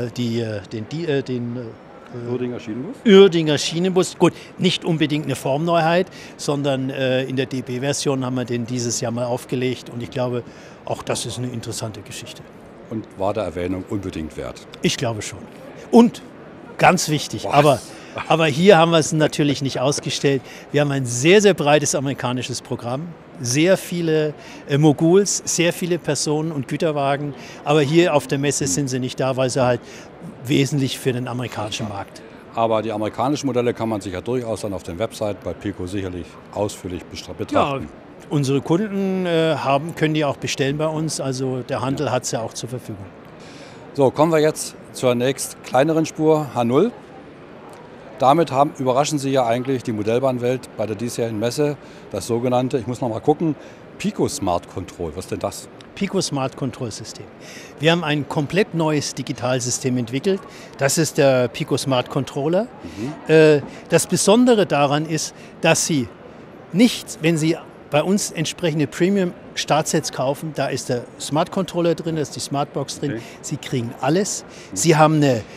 Uerdinger Schienenbus? Uerdinger Schienenbus. Gut, nicht unbedingt eine Formneuheit, sondern in der DB-Version haben wir den dieses Jahr mal aufgelegt. Und ich glaube, auch das ist eine interessante Geschichte. Und war der Erwähnung unbedingt wert. Ich glaube schon. Und ganz wichtig, Aber hier haben wir es natürlich nicht ausgestellt. Wir haben ein sehr, sehr breites amerikanisches Programm. Sehr viele Moguls, sehr viele Personen- und Güterwagen. Aber hier auf der Messe sind sie nicht da, weil sie halt wesentlich für den amerikanischen Markt. Aber die amerikanischen Modelle kann man sich ja durchaus dann auf der Website bei Pico sicherlich ausführlich betrachten. Ja, unsere Kunden können die auch bestellen bei uns. Also der Handel hat sie auch zur Verfügung. So, kommen wir jetzt zur nächst kleineren Spur, H0. Damit überraschen Sie ja eigentlich die Modellbahnwelt bei der diesjährigen Messe, das sogenannte, ich muss noch mal gucken, Pico Smart Control. Was ist denn das? Pico Smart Control System. Wir haben ein komplett neues Digitalsystem entwickelt. Das ist der Pico Smart Controller. Das Besondere daran ist, dass Sie nicht, wenn Sie bei uns entsprechende Premium-Startsets kaufen, da ist der Smart Controller drin, da ist die Smartbox drin. Okay. Sie kriegen alles. Sie haben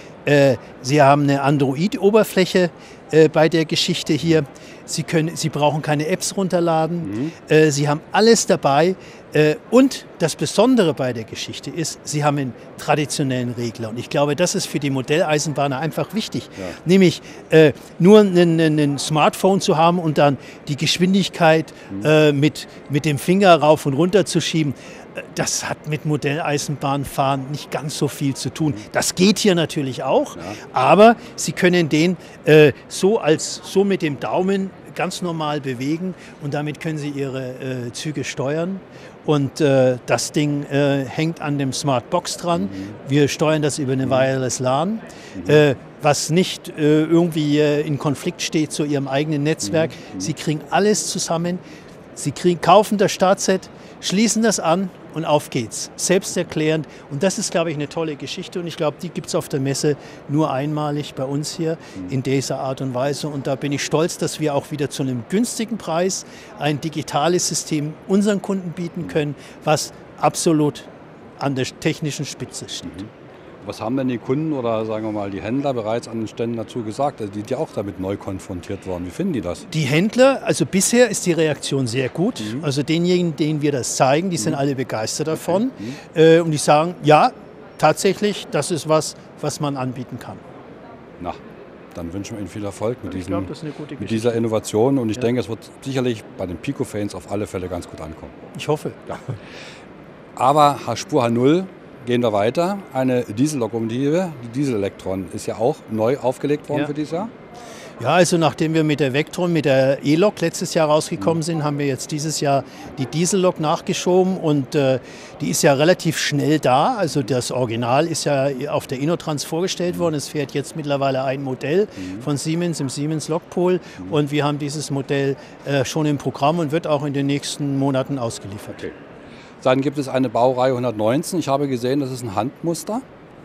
eine Android-Oberfläche bei der Geschichte hier. Sie brauchen keine Apps runterladen. Sie haben alles dabei. Und das Besondere bei der Geschichte ist, Sie haben einen traditionellen Regler. Und ich glaube, das ist für die Modelleisenbahner einfach wichtig. Ja. Nämlich nur ein Smartphone zu haben und dann die Geschwindigkeit mit dem Finger rauf und runter zu schieben. Das hat mit Modelleisenbahnfahren nicht ganz so viel zu tun. Das geht hier natürlich auch, ja. Aber Sie können den so mit dem Daumen ganz normal bewegen und damit können Sie Ihre Züge steuern. Und das Ding hängt an dem Smartbox dran. Wir steuern das über eine Wireless LAN, was nicht irgendwie in Konflikt steht zu Ihrem eigenen Netzwerk. Sie kriegen alles zusammen. Sie kaufen das Startset, schließen das an und auf geht's. Selbsterklärend. Und das ist, glaube ich, eine tolle Geschichte. Und ich glaube, die gibt es auf der Messe nur einmalig bei uns hier in dieser Art und Weise. Und da bin ich stolz, dass wir auch wieder zu einem günstigen Preis ein digitales System unseren Kunden bieten können, was absolut an der technischen Spitze steht. Was haben denn die Kunden oder sagen wir mal die Händler bereits an den Ständen dazu gesagt, also die ja auch damit neu konfrontiert waren? Wie finden die das? Die Händler, also bisher ist die Reaktion sehr gut. Also denjenigen, denen wir das zeigen, die sind alle begeistert davon. Und die sagen, ja, tatsächlich, das ist was man anbieten kann. Na, dann wünschen wir Ihnen viel Erfolg mit dieser Innovation. Und ich denke, es wird sicherlich bei den Pico-Fans auf alle Fälle ganz gut ankommen. Ich hoffe. Ja. Aber Spur H0. Gehen wir weiter. Eine Diesellokomotive, die Diesel-Elektron, ist ja auch neu aufgelegt worden für dieses Jahr. Ja, also nachdem wir mit der Vectron, mit der E-Lok letztes Jahr rausgekommen sind, haben wir jetzt dieses Jahr die Diesel-Lok nachgeschoben und die ist ja relativ schnell da. Also das Original ist ja auf der Innotrans vorgestellt worden. Es fährt jetzt mittlerweile ein Modell von Siemens im Siemens Lokpool und wir haben dieses Modell schon im Programm und wird auch in den nächsten Monaten ausgeliefert. Okay. Dann gibt es eine Baureihe 119. Ich habe gesehen, das ist ein Handmuster.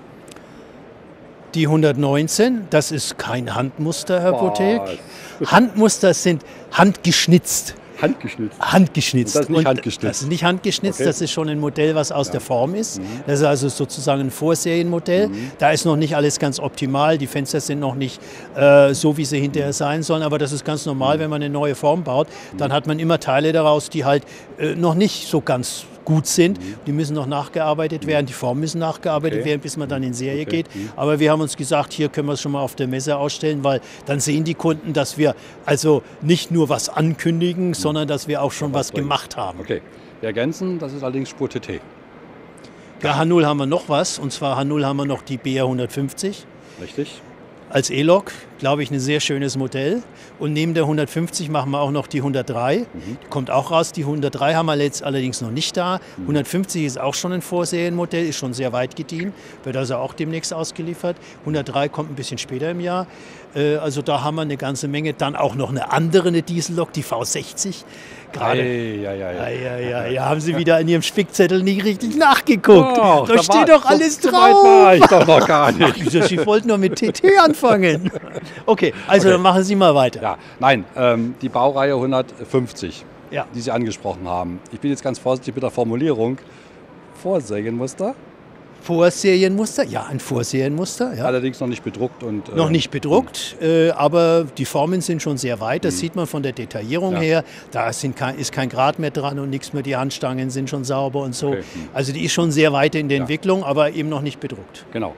Die 119, das ist kein Handmuster, Herr Botek. Handmuster sind handgeschnitzt. Handgeschnitzt. Das ist nicht handgeschnitzt. Das ist nicht handgeschnitzt, okay. Das ist schon ein Modell, was aus der Form ist. Das ist also sozusagen ein Vorserienmodell. Da ist noch nicht alles ganz optimal. Die Fenster sind noch nicht so, wie sie hinterher sein sollen. Aber das ist ganz normal, wenn man eine neue Form baut. Dann hat man immer Teile daraus, die halt noch nicht so ganz gut sind. Die müssen noch nachgearbeitet werden, die Formen müssen nachgearbeitet werden, bis man dann in Serie geht. Aber wir haben uns gesagt, hier können wir es schon mal auf der Messe ausstellen, weil dann sehen die Kunden, dass wir also nicht nur was ankündigen, sondern dass wir auch schon was gemacht haben. Okay. Wir ergänzen, das ist allerdings Spur TT. Ja, H0 haben wir noch was, und zwar H0 haben wir noch die BR 150. Richtig. Als E-Lok, glaube ich, ein sehr schönes Modell. Und neben der 150 machen wir auch noch die 103. Die kommt auch raus. Die 103 haben wir jetzt allerdings noch nicht da. 150 ist auch schon ein Vorserienmodell, ist schon sehr weit gediehen. Wird also auch demnächst ausgeliefert. 103 kommt ein bisschen später im Jahr. Also da haben wir eine ganze Menge. Dann auch noch eine andere, eine Diesellok, die V60. Gerade. Ja, haben Sie wieder in Ihrem Spickzettel nicht richtig nachgeguckt. Oh, da steht doch alles drauf. War ich doch noch gar nicht. Ach, Sie wollten nur mit TT anfangen. Okay, also dann machen Sie mal weiter. Ja, nein, die Baureihe 150, die Sie angesprochen haben. Ich bin jetzt ganz vorsichtig mit der Formulierung. Vorserienmuster? Vorserienmuster, ja, ein Vorserienmuster. Ja. Allerdings noch nicht bedruckt. Noch nicht bedruckt, aber die Formen sind schon sehr weit. Das sieht man von der Detaillierung her. Da ist kein Grat mehr dran und nichts mehr. Die Handstangen sind schon sauber und so. Okay. Also die ist schon sehr weit in der Entwicklung, aber eben noch nicht bedruckt. Genau.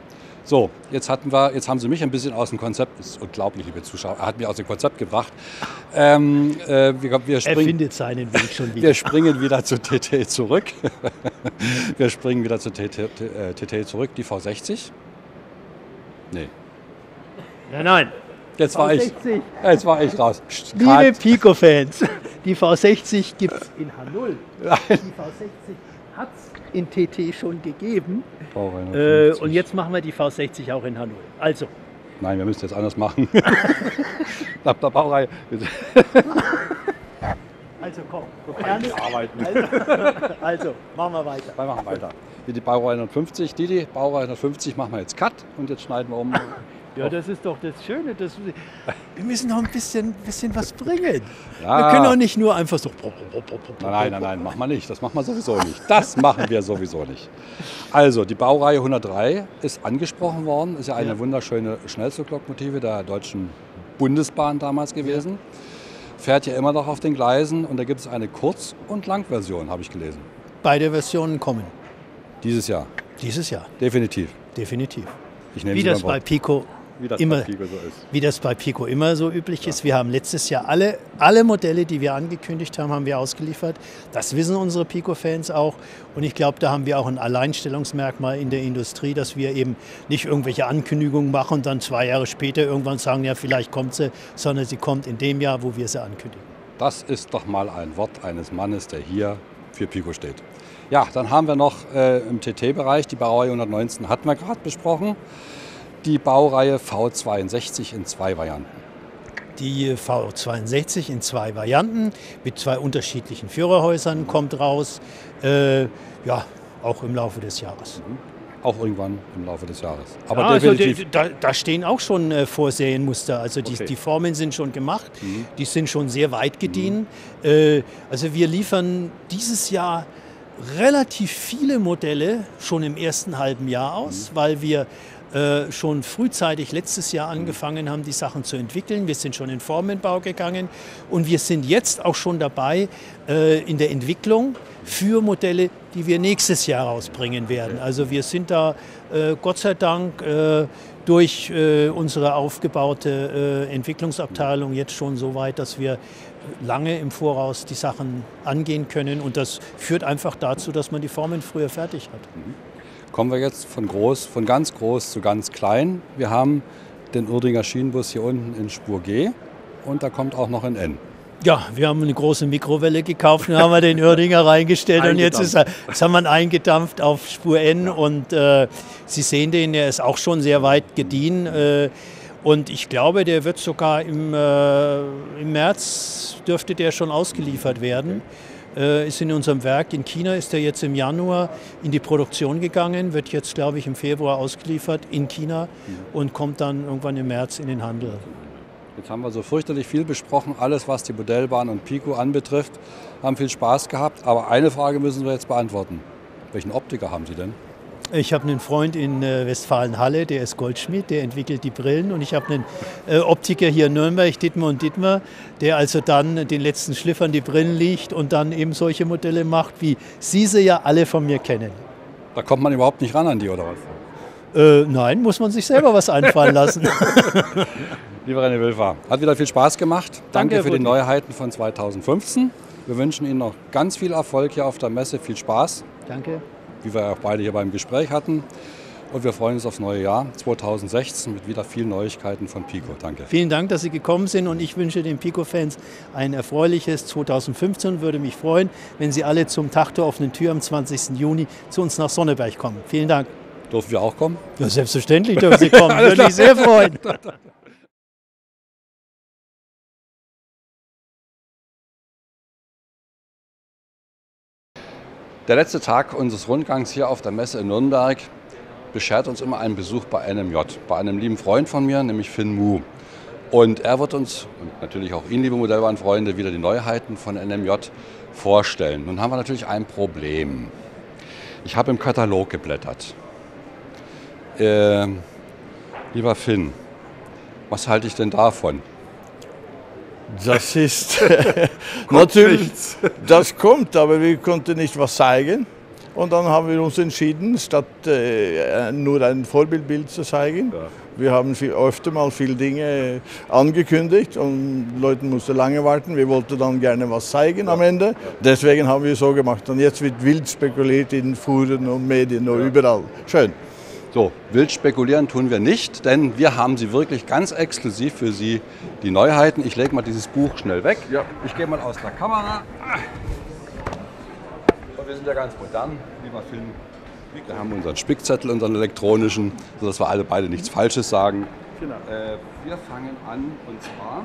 So, jetzt haben Sie mich ein bisschen aus dem Konzept, das ist unglaublich, liebe Zuschauer, er hat mich aus dem Konzept gebracht. Er findet seinen Weg schon wieder. Wir springen wieder zu TT zurück. Wir springen wieder zu TT zurück, die V60. Nee. Nein. Jetzt war ich raus. Liebe Pico-Fans, die V60 gibt es in H0. Die V60 hat es in TT schon gegeben. Und jetzt machen wir die V60 auch in H0. Also. Nein, wir müssen jetzt anders machen. Nach der Baureihe. Also komm, also machen wir weiter. Wir machen weiter. Die Baureihe 150, die Baureihe 150 machen wir jetzt Cut und jetzt schneiden wir um. Ja, das ist doch das Schöne. Wir müssen noch ein bisschen was bringen. Ja. Wir können doch nicht nur einfach so. Nein, machen wir nicht. Das machen wir sowieso nicht. Das machen wir sowieso nicht. Also, die Baureihe 103 ist angesprochen worden. Ist ja eine wunderschöne Schnellzuglokomotive der Deutschen Bundesbahn damals gewesen. Fährt ja immer noch auf den Gleisen und da gibt es eine Kurz- und Langversion, habe ich gelesen. Beide Versionen kommen. Dieses Jahr. Dieses Jahr. Definitiv. Definitiv. Ich nehme Wie Sie das beim bei Wort. Pico Wie das immer, bei Pico so ist. wie das bei Pico immer so üblich ist. Wir haben letztes Jahr alle Modelle, die wir angekündigt haben wir ausgeliefert. Das wissen unsere Pico-Fans auch. Und ich glaube, da haben wir auch ein Alleinstellungsmerkmal in der Industrie, dass wir eben nicht irgendwelche Ankündigungen machen und dann 2 Jahre später irgendwann sagen, ja, vielleicht kommt sie, sondern sie kommt in dem Jahr, wo wir sie ankündigen. Das ist doch mal ein Wort eines Mannes, der hier für Pico steht. Ja, dann haben wir noch im TT-Bereich, die Baureihe 119 hatten wir gerade besprochen. Die Baureihe V62 in 2 Varianten. Die V62 in 2 Varianten mit 2 unterschiedlichen Führerhäusern kommt raus, auch im Laufe des Jahres. Auch irgendwann im Laufe des Jahres. Aber ja, definitiv. Also da stehen auch schon Vorserienmuster. Also die Formeln sind schon gemacht, die sind schon sehr weit gediehen. Also wir liefern dieses Jahr relativ viele Modelle schon im ersten halben Jahr aus, weil wir schon frühzeitig letztes Jahr angefangen haben, die Sachen zu entwickeln. Wir sind schon in Formenbau gegangen und wir sind jetzt auch schon dabei in der Entwicklung für Modelle, die wir nächstes Jahr rausbringen werden. Also wir sind da Gott sei Dank durch unsere aufgebaute Entwicklungsabteilung jetzt schon so weit, dass wir lange im Voraus die Sachen angehen können und das führt einfach dazu, dass man die Formen früher fertig hat. Kommen wir jetzt von ganz groß zu ganz klein. Wir haben den Uerdinger Schienenbus hier unten in Spur G und da kommt auch noch ein N. Ja, wir haben eine große Mikrowelle gekauft und haben wir den Uerdinger reingestellt und jetzt haben wir ihn eingedampft auf Spur N und Sie sehen den, der ist auch schon sehr weit gediehen und ich glaube, der wird sogar im März dürfte der schon ausgeliefert werden. Ist in unserem Werk in China, ist er jetzt im Januar in die Produktion gegangen, wird jetzt, glaube ich, im Februar ausgeliefert in China und kommt dann irgendwann im März in den Handel. Jetzt haben wir so fürchterlich viel besprochen, alles was die Modellbahn und Pico anbetrifft, haben viel Spaß gehabt, aber eine Frage müssen wir jetzt beantworten. Welchen Optiker haben Sie denn? Ich habe einen Freund in Westfalen-Halle, der ist Goldschmied, der entwickelt die Brillen und ich habe einen Optiker hier in Nürnberg, Dittmer und Dittmer, der also dann den letzten Schliff an die Brillen legt und dann eben solche Modelle macht, wie Sie sie ja alle von mir kennen. Da kommt man überhaupt nicht ran an die, oder was? Nein, muss man sich selber was einfallen lassen. Lieber René Wilfer, hat wieder viel Spaß gemacht. Danke für die Rudi. Neuheiten von 2015. Wir wünschen Ihnen noch ganz viel Erfolg hier auf der Messe, viel Spaß. Danke. Wie wir auch beide hier beim Gespräch hatten. Und wir freuen uns aufs neue Jahr 2016 mit wieder vielen Neuigkeiten von Pico. Danke. Vielen Dank, dass Sie gekommen sind und ich wünsche den Pico-Fans ein erfreuliches 2015. Würde mich freuen, wenn Sie alle zum Tag der offenen Tür am 20. Juni zu uns nach Sonneberg kommen. Vielen Dank. Dürfen wir auch kommen? Ja, selbstverständlich dürfen Sie kommen. Würde mich sehr freuen. Der letzte Tag unseres Rundgangs hier auf der Messe in Nürnberg beschert uns immer einen Besuch bei NMJ, bei einem lieben Freund von mir, nämlich Finn Mu. Und er wird uns, und natürlich auch Ihnen, liebe Modellbahnfreunde, wieder die Neuheiten von NMJ vorstellen. Nun haben wir natürlich ein Problem. Ich habe im Katalog geblättert. Lieber Finn, was halte ich denn davon? Das ist natürlich, das kommt, aber wir konnten nicht was zeigen. Und dann haben wir uns entschieden, statt nur ein Vorbildbild zu zeigen, wir haben öfter mal viele Dinge angekündigt und Leute mussten lange warten. Wir wollten dann gerne was zeigen am Ende. Deswegen haben wir so gemacht. Und jetzt wird wild spekuliert in Foren und Medien und überall. Schön. So, wild spekulieren tun wir nicht, denn wir haben sie wirklich ganz exklusiv für Sie, die Neuheiten. Ich lege mal dieses Buch schnell weg. Ich gehe mal aus der Kamera. Und wir sind ja ganz modern, lieber Film. Wir haben unseren Spickzettel, unseren elektronischen, sodass wir alle beide nichts Falsches sagen. Genau. Wir fangen an und zwar,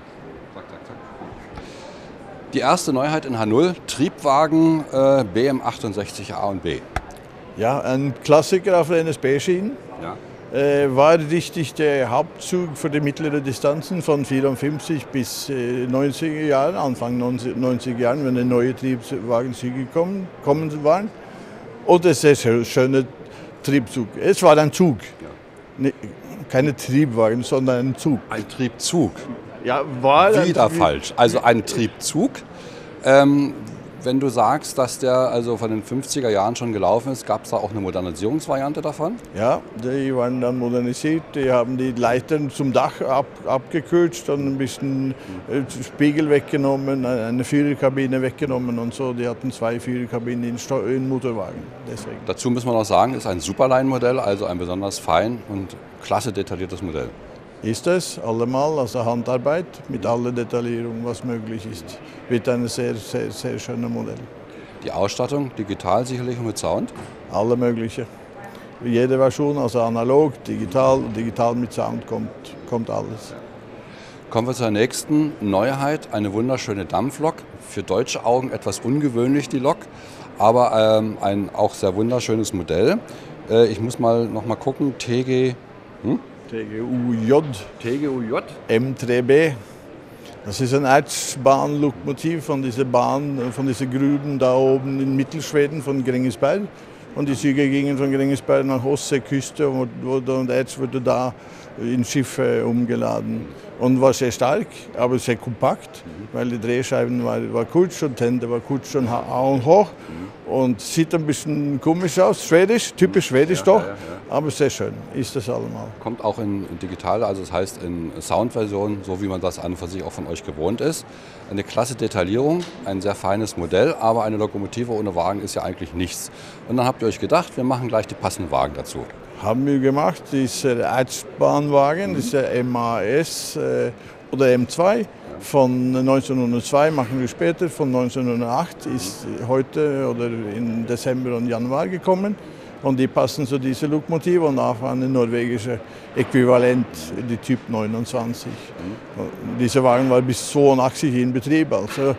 die erste Neuheit in H0, Triebwagen BM68A und B. Ja, ein Klassiker auf der NSB-Schienen. Ja. War richtig der Hauptzug für die mittleren Distanzen von 54 bis 90er Jahren, Anfang 90er Jahren, wenn neue Triebwagenzüge kommen waren. Und es ist ein schöner Triebzug. Es war ein Zug, keine Triebwagen, sondern ein Zug. Ein Triebzug. Ja, war wieder falsch. Also ein Triebzug. Wenn du sagst, dass der also von den 50er Jahren schon gelaufen ist, gab es da auch eine Modernisierungsvariante davon? Ja, die waren dann modernisiert. Die haben die Leitern zum Dach abgekürzt und ein bisschen Spiegel weggenommen, eine Führerkabine weggenommen und so. Die hatten 2 Führerkabinen in Motorwagen. Deswegen. Dazu müssen wir noch sagen, ist ein Superline-Modell, also ein besonders fein und klasse detailliertes Modell. Ist es allemal, also Handarbeit mit aller Detaillierung, was möglich ist. Wird ein sehr, sehr, sehr schönes Modell. Die Ausstattung, digital sicherlich und mit Sound? Alle mögliche. Jede Version, also analog, digital mit Sound kommt alles. Kommen wir zur nächsten Neuheit, eine wunderschöne Dampflok. Für deutsche Augen etwas ungewöhnlich die Lok, aber ein auch sehr wunderschönes Modell. Ich muss noch mal gucken, TGUJ. M3B. Das ist ein Erzbahnlokomotiv von dieser Bahn, von dieser Grüben da oben in Mittelschweden, von Grängesberg. Und die Züge gingen von Grängesberg nach Ostseeküste und Erz wurde da in Schiffe umgeladen. Und war sehr stark, aber sehr kompakt, weil die Drehscheiben war kurz und Hände war kurz und hoch. Und sieht ein bisschen komisch aus, schwedisch, typisch schwedisch doch, aber sehr schön ist das allemal. Kommt auch in digital, also das heißt in Soundversion, so wie man das an und für sich auch von euch gewohnt ist. Eine klasse Detaillierung, ein sehr feines Modell, aber eine Lokomotive ohne Wagen ist ja eigentlich nichts. Und dann habt ihr euch gedacht, wir machen gleich die passenden Wagen dazu. Haben wir gemacht, dieser Erzbahnwagen, dieser MAS oder M2. Von 1902 machen wir später, von 1908 ist heute oder im Dezember und Januar gekommen. Und die passen zu dieser Lokomotive und auch ein norwegisches Äquivalent, die Typ 29. Dieser Wagen war bis 82 in Betrieb, also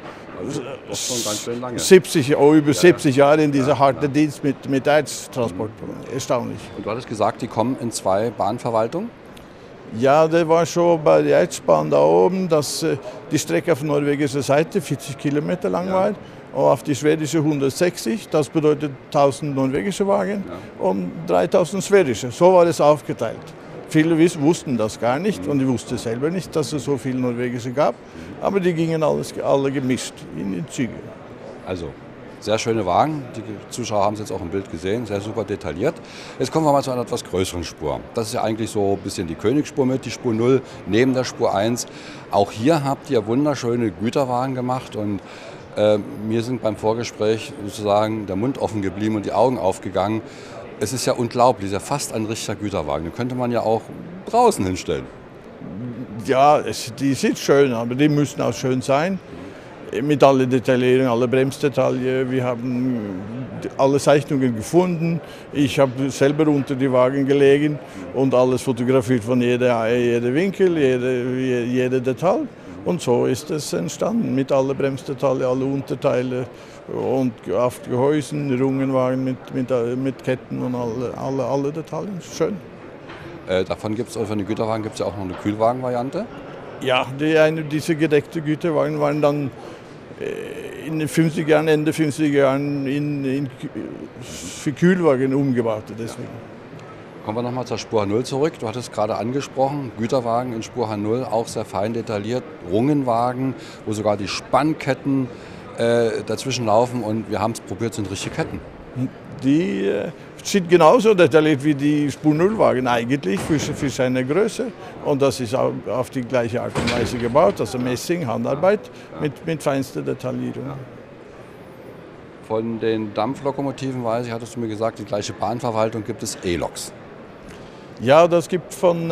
über 70 Jahre in dieser harten Dienst mit Erztransport. Erstaunlich. Und du hattest gesagt, die kommen in 2 Bahnverwaltungen? Ja, der war schon bei der Erzbahn da oben, dass die Strecke auf norwegischer Seite 40 Kilometer lang war. Und auf die schwedische 160, das bedeutet 1000 norwegische Wagen und 3000 schwedische. So war es aufgeteilt. Viele wussten das gar nicht und ich wusste selber nicht, dass es so viele norwegische gab. Aber die gingen alle gemischt in die Züge. Also sehr schöne Wagen, die Zuschauer haben es jetzt auch im Bild gesehen, sehr super detailliert. Jetzt kommen wir mal zu einer etwas größeren Spur. Das ist ja eigentlich so ein bisschen die Königsspur mit, die Spur 0 neben der Spur 1. Auch hier habt ihr wunderschöne Güterwagen gemacht und mir sind beim Vorgespräch sozusagen der Mund offen geblieben und die Augen aufgegangen. Es ist ja unglaublich, es ist ja fast ein richtiger Güterwagen. Den könnte man ja auch draußen hinstellen. Ja, die sind schön, aber die müssen auch schön sein. Mit aller Detaillierung, alle Bremsdetails. Wir haben alle Zeichnungen gefunden. Ich habe selber unter die Wagen gelegen und alles fotografiert von jeder Winkel, jeder Detail. Und so ist es entstanden, mit allen Bremsdetails, alle Unterteile und auf Gehäusen, Rungenwagen mit Ketten und alle Details. Schön. Davon gibt es, von den Güterwagen gibt es ja auch noch eine Kühlwagenvariante. Ja, diese gedeckten Güterwagen waren dann in den 50er Jahren, Ende 50er Jahren für Kühlwagen umgebaut. Deswegen. Kommen wir nochmal zur Spur H0 zurück. Du hattest gerade angesprochen, Güterwagen in Spur H0, auch sehr fein detailliert. Rungenwagen, wo sogar die Spannketten dazwischen laufen und wir haben es probiert, sind richtige Ketten. Die sieht genauso detailliert wie die Spur-Null-Wagen eigentlich für seine Größe. Und das ist auch auf die gleiche Art und Weise gebaut, also Messing, Handarbeit mit feinster Detaillierung. Von den Dampflokomotiven, weiß ich, hattest du mir gesagt, die gleiche Bahnverwaltung gibt es E-Loks. Ja, das gibt von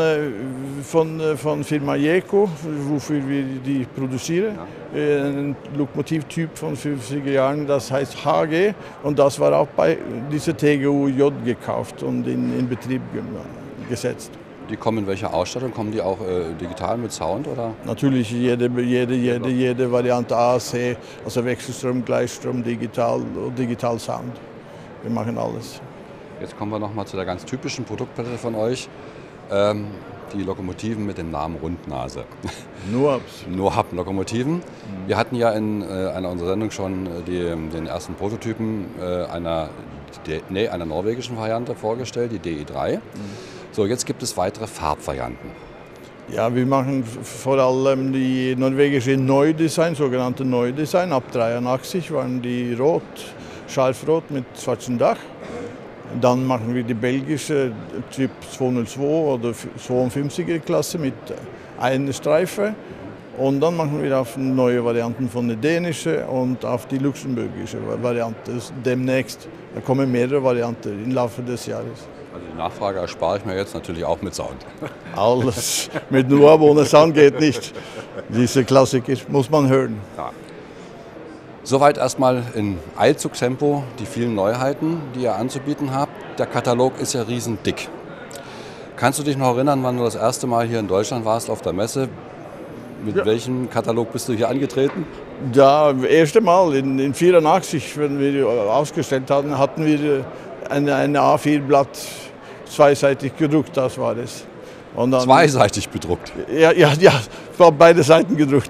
Firma Jeco, wofür wir die produzieren, ein Lokomotivtyp von 50er Jahren, das heißt HG. Und das war auch bei dieser TGU-J gekauft und in Betrieb gesetzt. Die kommen in welcher Ausstattung? Kommen die auch digital mit Sound? Oder? Natürlich jede Variante AAC, also Wechselstrom, Gleichstrom, digital Sound. Wir machen alles. Jetzt kommen wir nochmal zu der ganz typischen Produktpalette von euch. Die Lokomotiven mit dem Namen Rundnase. Nur-Hub-Lokomotiven. Wir hatten ja in einer unserer Sendungen schon den ersten Prototypen einer norwegischen Variante vorgestellt, die DE3. So, jetzt gibt es weitere Farbvarianten. Ja, wir machen vor allem die norwegische Neudesign, sogenannte Neudesign. Ab 83 waren die rot, scharfrot mit schwarzem Dach. Dann machen wir die belgische Typ 202 oder 52er Klasse mit einer Streife. Und dann machen wir auf neue Varianten von der dänischen und auf die luxemburgische Variante. Demnächst da kommen mehrere Varianten im Laufe des Jahres. Also die Nachfrage erspare ich mir jetzt natürlich auch mit Sound. Alles. Mit nur, aber ohne Sound geht nicht. Diese Klassiker muss man hören. Ja. Soweit erstmal in Eilzugstempo die vielen Neuheiten, die ihr anzubieten habt. Der Katalog ist ja riesendick. Kannst du dich noch erinnern, wann du das erste Mal hier in Deutschland warst auf der Messe? Mit welchem Katalog bist du hier angetreten? Ja, das erste Mal in 1984, wenn wir ausgestellt hatten, hatten wir ein A4-Blatt zweiseitig gedruckt, das war es. Und dann, zweiseitig bedruckt? Ja, war beide Seiten gedruckt.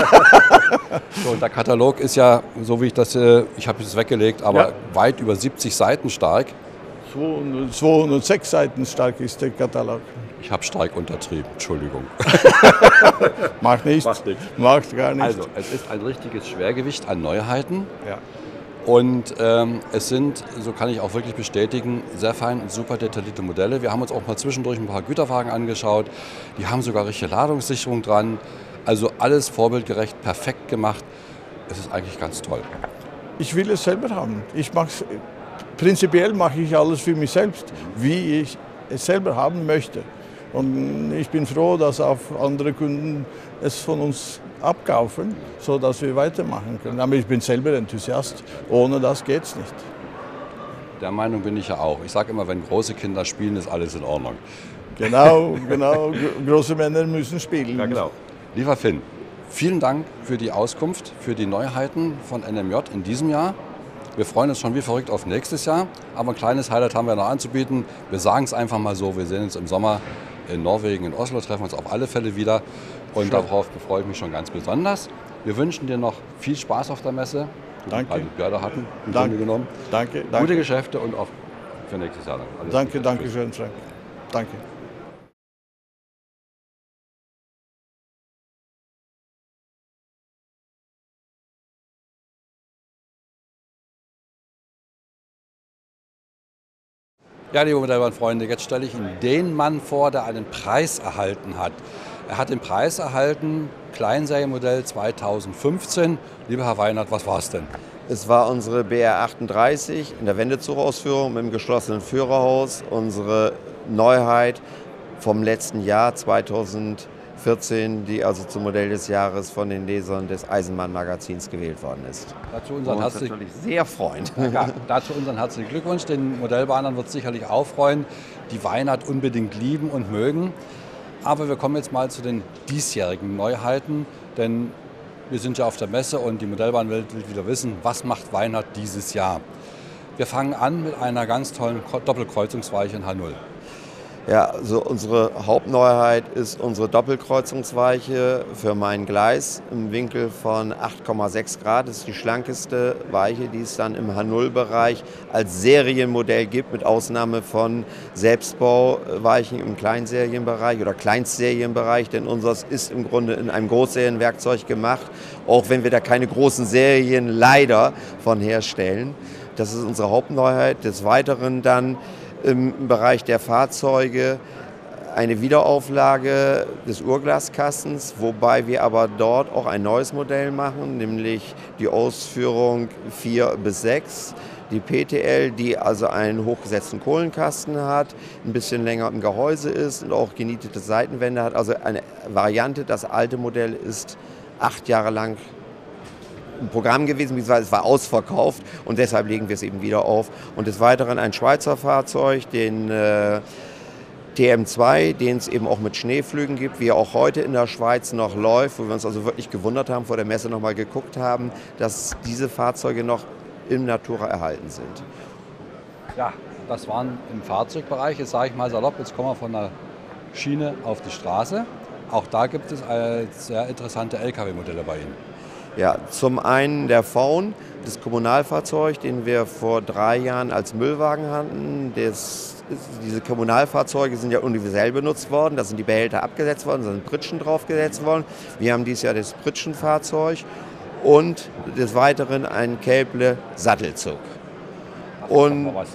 So, und der Katalog ist ja, so wie ich das, ich habe es weggelegt, aber weit über 70 Seiten stark. 206 Seiten stark ist der Katalog. Ich habe stark untertrieben, Entschuldigung. Macht nichts. Macht gar nichts. Also, es ist ein richtiges Schwergewicht an Neuheiten. Ja. Und es sind, so kann ich auch wirklich bestätigen, sehr fein und super detaillierte Modelle. Wir haben uns auch mal zwischendurch ein paar Güterwagen angeschaut. Die haben sogar richtige Ladungssicherung dran. Also alles vorbildgerecht, perfekt gemacht. Es ist eigentlich ganz toll. Ich will es selber haben. Prinzipiell mache ich alles für mich selbst, wie ich es selber haben möchte. Und ich bin froh, dass auch andere Kunden es von uns abkaufen, sodass wir weitermachen können. Aber ich bin selber Enthusiast. Ohne das geht es nicht. Der Meinung bin ich ja auch. Ich sage immer, wenn große Kinder spielen, ist alles in Ordnung. Genau. Große Männer müssen spielen. Ja, genau. Lieber Finn, vielen Dank für die Auskunft, für die Neuheiten von NMJ in diesem Jahr. Wir freuen uns schon wie verrückt auf nächstes Jahr. Aber ein kleines Highlight haben wir noch anzubieten. Wir sagen es einfach mal so, wir sehen uns im Sommer in Norwegen, in Oslo, treffen uns auf alle Fälle wieder. Und darauf freue ich mich schon ganz besonders. Wir wünschen dir noch viel Spaß auf der Messe. Danke. Die Björder hatten, im Danke. Grunde genommen. Danke. Gute Geschäfte und auch für nächstes Jahr. Danke schön, Frank. Danke. Ja, liebe Modellbahnfreunde, jetzt stelle ich Ihnen den Mann vor, der einen Preis erhalten hat. Er hat den Preis erhalten, Kleinserienmodell 2015. Lieber Herr Weinert, was war es denn? Es war unsere BR38 in der Wendezug-Ausführung mit dem geschlossenen Führerhaus, unsere Neuheit vom letzten Jahr 2014, die also zum Modell des Jahres von den Lesern des Eisenbahn-Magazins gewählt worden ist. Dazu unseren natürlich sehr freuen. Ja, dazu unseren herzlichen Glückwunsch. Den Modellbahnern wird es sicherlich auch freuen, die Weinert unbedingt lieben und mögen. Aber wir kommen jetzt mal zu den diesjährigen Neuheiten, denn wir sind ja auf der Messe und die Modellbahnwelt will wieder wissen, was macht Weinert dieses Jahr. Wir fangen an mit einer ganz tollen Doppelkreuzungsweiche in H0. Ja, also unsere Hauptneuheit ist unsere Doppelkreuzungsweiche für mein Gleis im Winkel von 8,6 Grad. Das ist die slankeste Weiche, die es dann im H0-Bereich als Serienmodell gibt, mit Ausnahme von Selbstbauweichen im Kleinserienbereich oder Kleinstserienbereich, denn unseres ist im Grunde in einem Großserienwerkzeug gemacht, auch wenn wir da keine großen Serien leider von herstellen. Das ist unsere Hauptneuheit. Des Weiteren dann im Bereich der Fahrzeuge eine Wiederauflage des Urglaskastens, wobei wir aber dort auch ein neues Modell machen, nämlich die Ausführung 4 bis 6. Die PTL, die also einen hochgesetzten Kohlenkasten hat, ein bisschen länger im Gehäuse ist und auch genietete Seitenwände hat. Also eine Variante, das alte Modell ist 8 Jahre lang ein Programm gewesen, beziehungsweise es war ausverkauft und deshalb legen wir es eben wieder auf. Und des Weiteren ein Schweizer Fahrzeug, den TM2, den es eben auch mit Schneeflügen gibt, wie er auch heute in der Schweiz noch läuft, wo wir uns also wirklich gewundert haben, vor der Messe nochmal geguckt haben, dass diese Fahrzeuge noch im Natura erhalten sind. Ja, das waren im Fahrzeugbereich, jetzt sage ich mal salopp, jetzt kommen wir von der Schiene auf die Straße. Auch da gibt es sehr interessante Lkw-Modelle bei Ihnen. Ja, zum einen der Faun, das Kommunalfahrzeug, den wir vor 3 Jahren als Müllwagen hatten. Diese Kommunalfahrzeuge sind ja universell benutzt worden, da sind die Behälter abgesetzt worden, da sind Pritschen draufgesetzt worden. Wir haben dieses Jahr das Pritschenfahrzeug und des Weiteren ein Kälble Sattelzug. Und was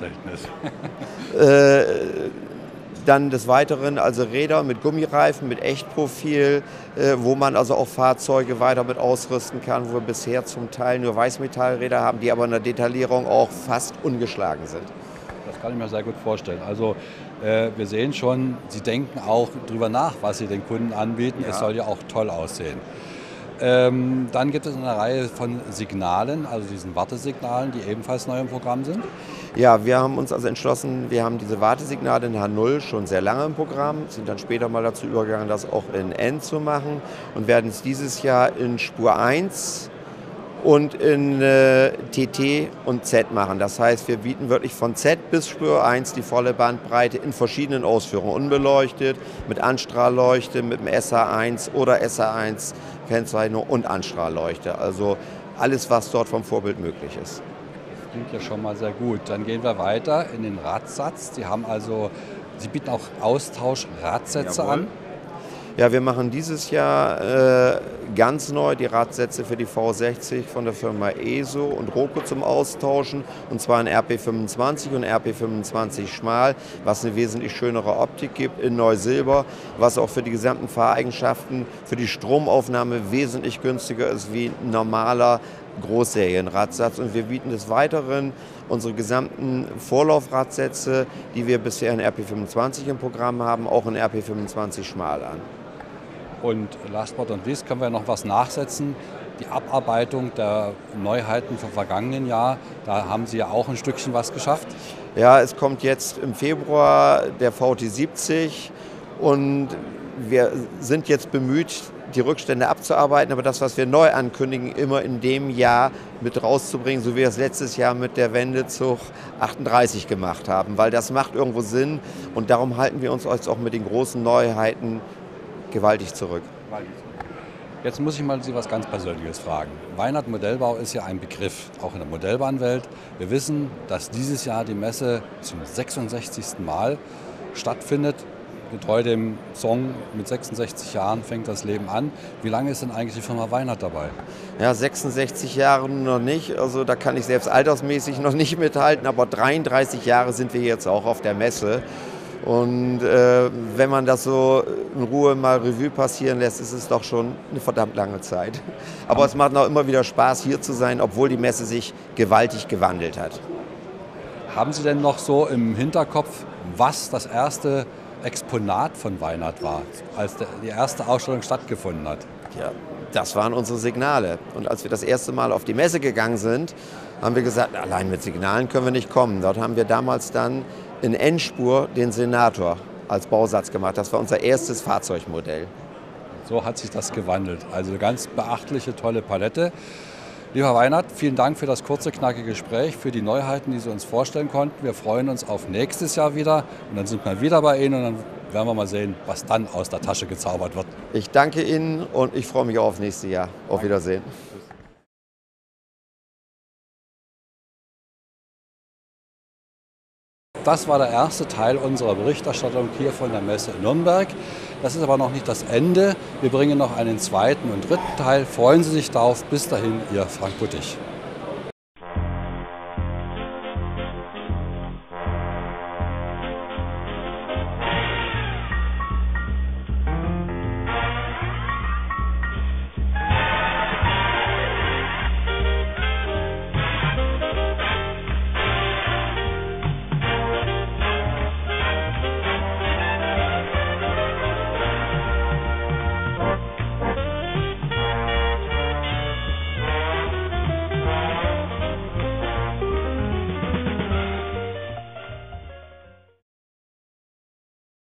Seltenes. Dann des Weiteren also Räder mit Gummireifen, mit Echtprofil, wo man also auch Fahrzeuge weiter mit ausrüsten kann, wo wir bisher zum Teil nur Weißmetallräder haben, die aber in der Detaillierung auch fast ungeschlagen sind. Das kann ich mir sehr gut vorstellen. Also wir sehen schon, Sie denken auch darüber nach, was Sie den Kunden anbieten. Ja. Es soll ja auch toll aussehen. Dann gibt es eine Reihe von Signalen, also diesen Wartesignalen, die ebenfalls neu im Programm sind. Ja, wir haben uns also entschlossen, wir haben diese Wartesignale in H0 schon sehr lange im Programm, sind dann später mal dazu übergegangen, das auch in N zu machen und werden es dieses Jahr in Spur 1 und in TT und Z machen. Das heißt, wir bieten wirklich von Z bis Spur 1 die volle Bandbreite in verschiedenen Ausführungen, unbeleuchtet, mit Anstrahlleuchte, mit dem SA1 oder SA1 Kennzeichnung und Anstrahlleuchte. Also alles, was dort vom Vorbild möglich ist. Das klingt ja schon mal sehr gut. Dann gehen wir weiter in den Radsatz. Sie bieten auch Austausch-Radsätze an. Ja, wir machen dieses Jahr ganz neu die Radsätze für die V60 von der Firma ESO und Roco zum Austauschen. Und zwar in RP25 und RP25 schmal, was eine wesentlich schönere Optik gibt in Neu-Silber, was auch für die gesamten Fahreigenschaften, für die Stromaufnahme wesentlich günstiger ist wie ein normaler Großserienradsatz. Und wir bieten des Weiteren unsere gesamten Vorlaufradsätze, die wir bisher in RP25 im Programm haben, auch in RP25 schmal an. Und last but not least können wir noch was nachsetzen. Die Abarbeitung der Neuheiten vom vergangenen Jahr, da haben Sie ja auch ein Stückchen was geschafft. Ja, es kommt jetzt im Februar der VT70 und wir sind jetzt bemüht, die Rückstände abzuarbeiten, aber das, was wir neu ankündigen, immer in dem Jahr mit rauszubringen, so wie wir es letztes Jahr mit der Wendezug 38 gemacht haben, weil das macht irgendwo Sinn und darum halten wir uns jetzt auch mit den großen Neuheiten gewaltig zurück. Jetzt muss ich mal Sie was ganz Persönliches fragen. Weinert Modellbau ist ja ein Begriff, auch in der Modellbahnwelt. Wir wissen, dass dieses Jahr die Messe zum 66. Mal stattfindet. Getreu dem Song, mit 66 Jahren fängt das Leben an. Wie lange ist denn eigentlich die Firma Weinert dabei? Ja, 66 Jahre noch nicht. Also da kann ich selbst altersmäßig noch nicht mithalten. Aber 33 Jahre sind wir jetzt auch auf der Messe. Und wenn man das so in Ruhe mal Revue passieren lässt, ist es doch schon eine verdammt lange Zeit. Aber es macht auch immer wieder Spaß, hier zu sein, obwohl die Messe sich gewaltig gewandelt hat. Haben Sie denn noch so im Hinterkopf, was das erste Exponat von Weinert war, als die erste Ausstellung stattgefunden hat? Ja, das waren unsere Signale. Und als wir das erste Mal auf die Messe gegangen sind, haben wir gesagt, allein mit Signalen können wir nicht kommen. Dort haben wir damals dann in Endspur den Senator als Bausatz gemacht. Das war unser erstes Fahrzeugmodell. So hat sich das gewandelt. Also eine ganz beachtliche, tolle Palette. Lieber Weinert, vielen Dank für das kurze, knackige Gespräch, für die Neuheiten, die Sie uns vorstellen konnten. Wir freuen uns auf nächstes Jahr wieder und dann sind wir wieder bei Ihnen und dann werden wir mal sehen, was dann aus der Tasche gezaubert wird. Ich danke Ihnen und ich freue mich auch aufs nächste Jahr. Auf Wiedersehen. Das war der erste Teil unserer Berichterstattung hier von der Messe in Nürnberg. Das ist aber noch nicht das Ende. Wir bringen noch einen zweiten und dritten Teil. Freuen Sie sich darauf. Bis dahin, Ihr Frank Buttig.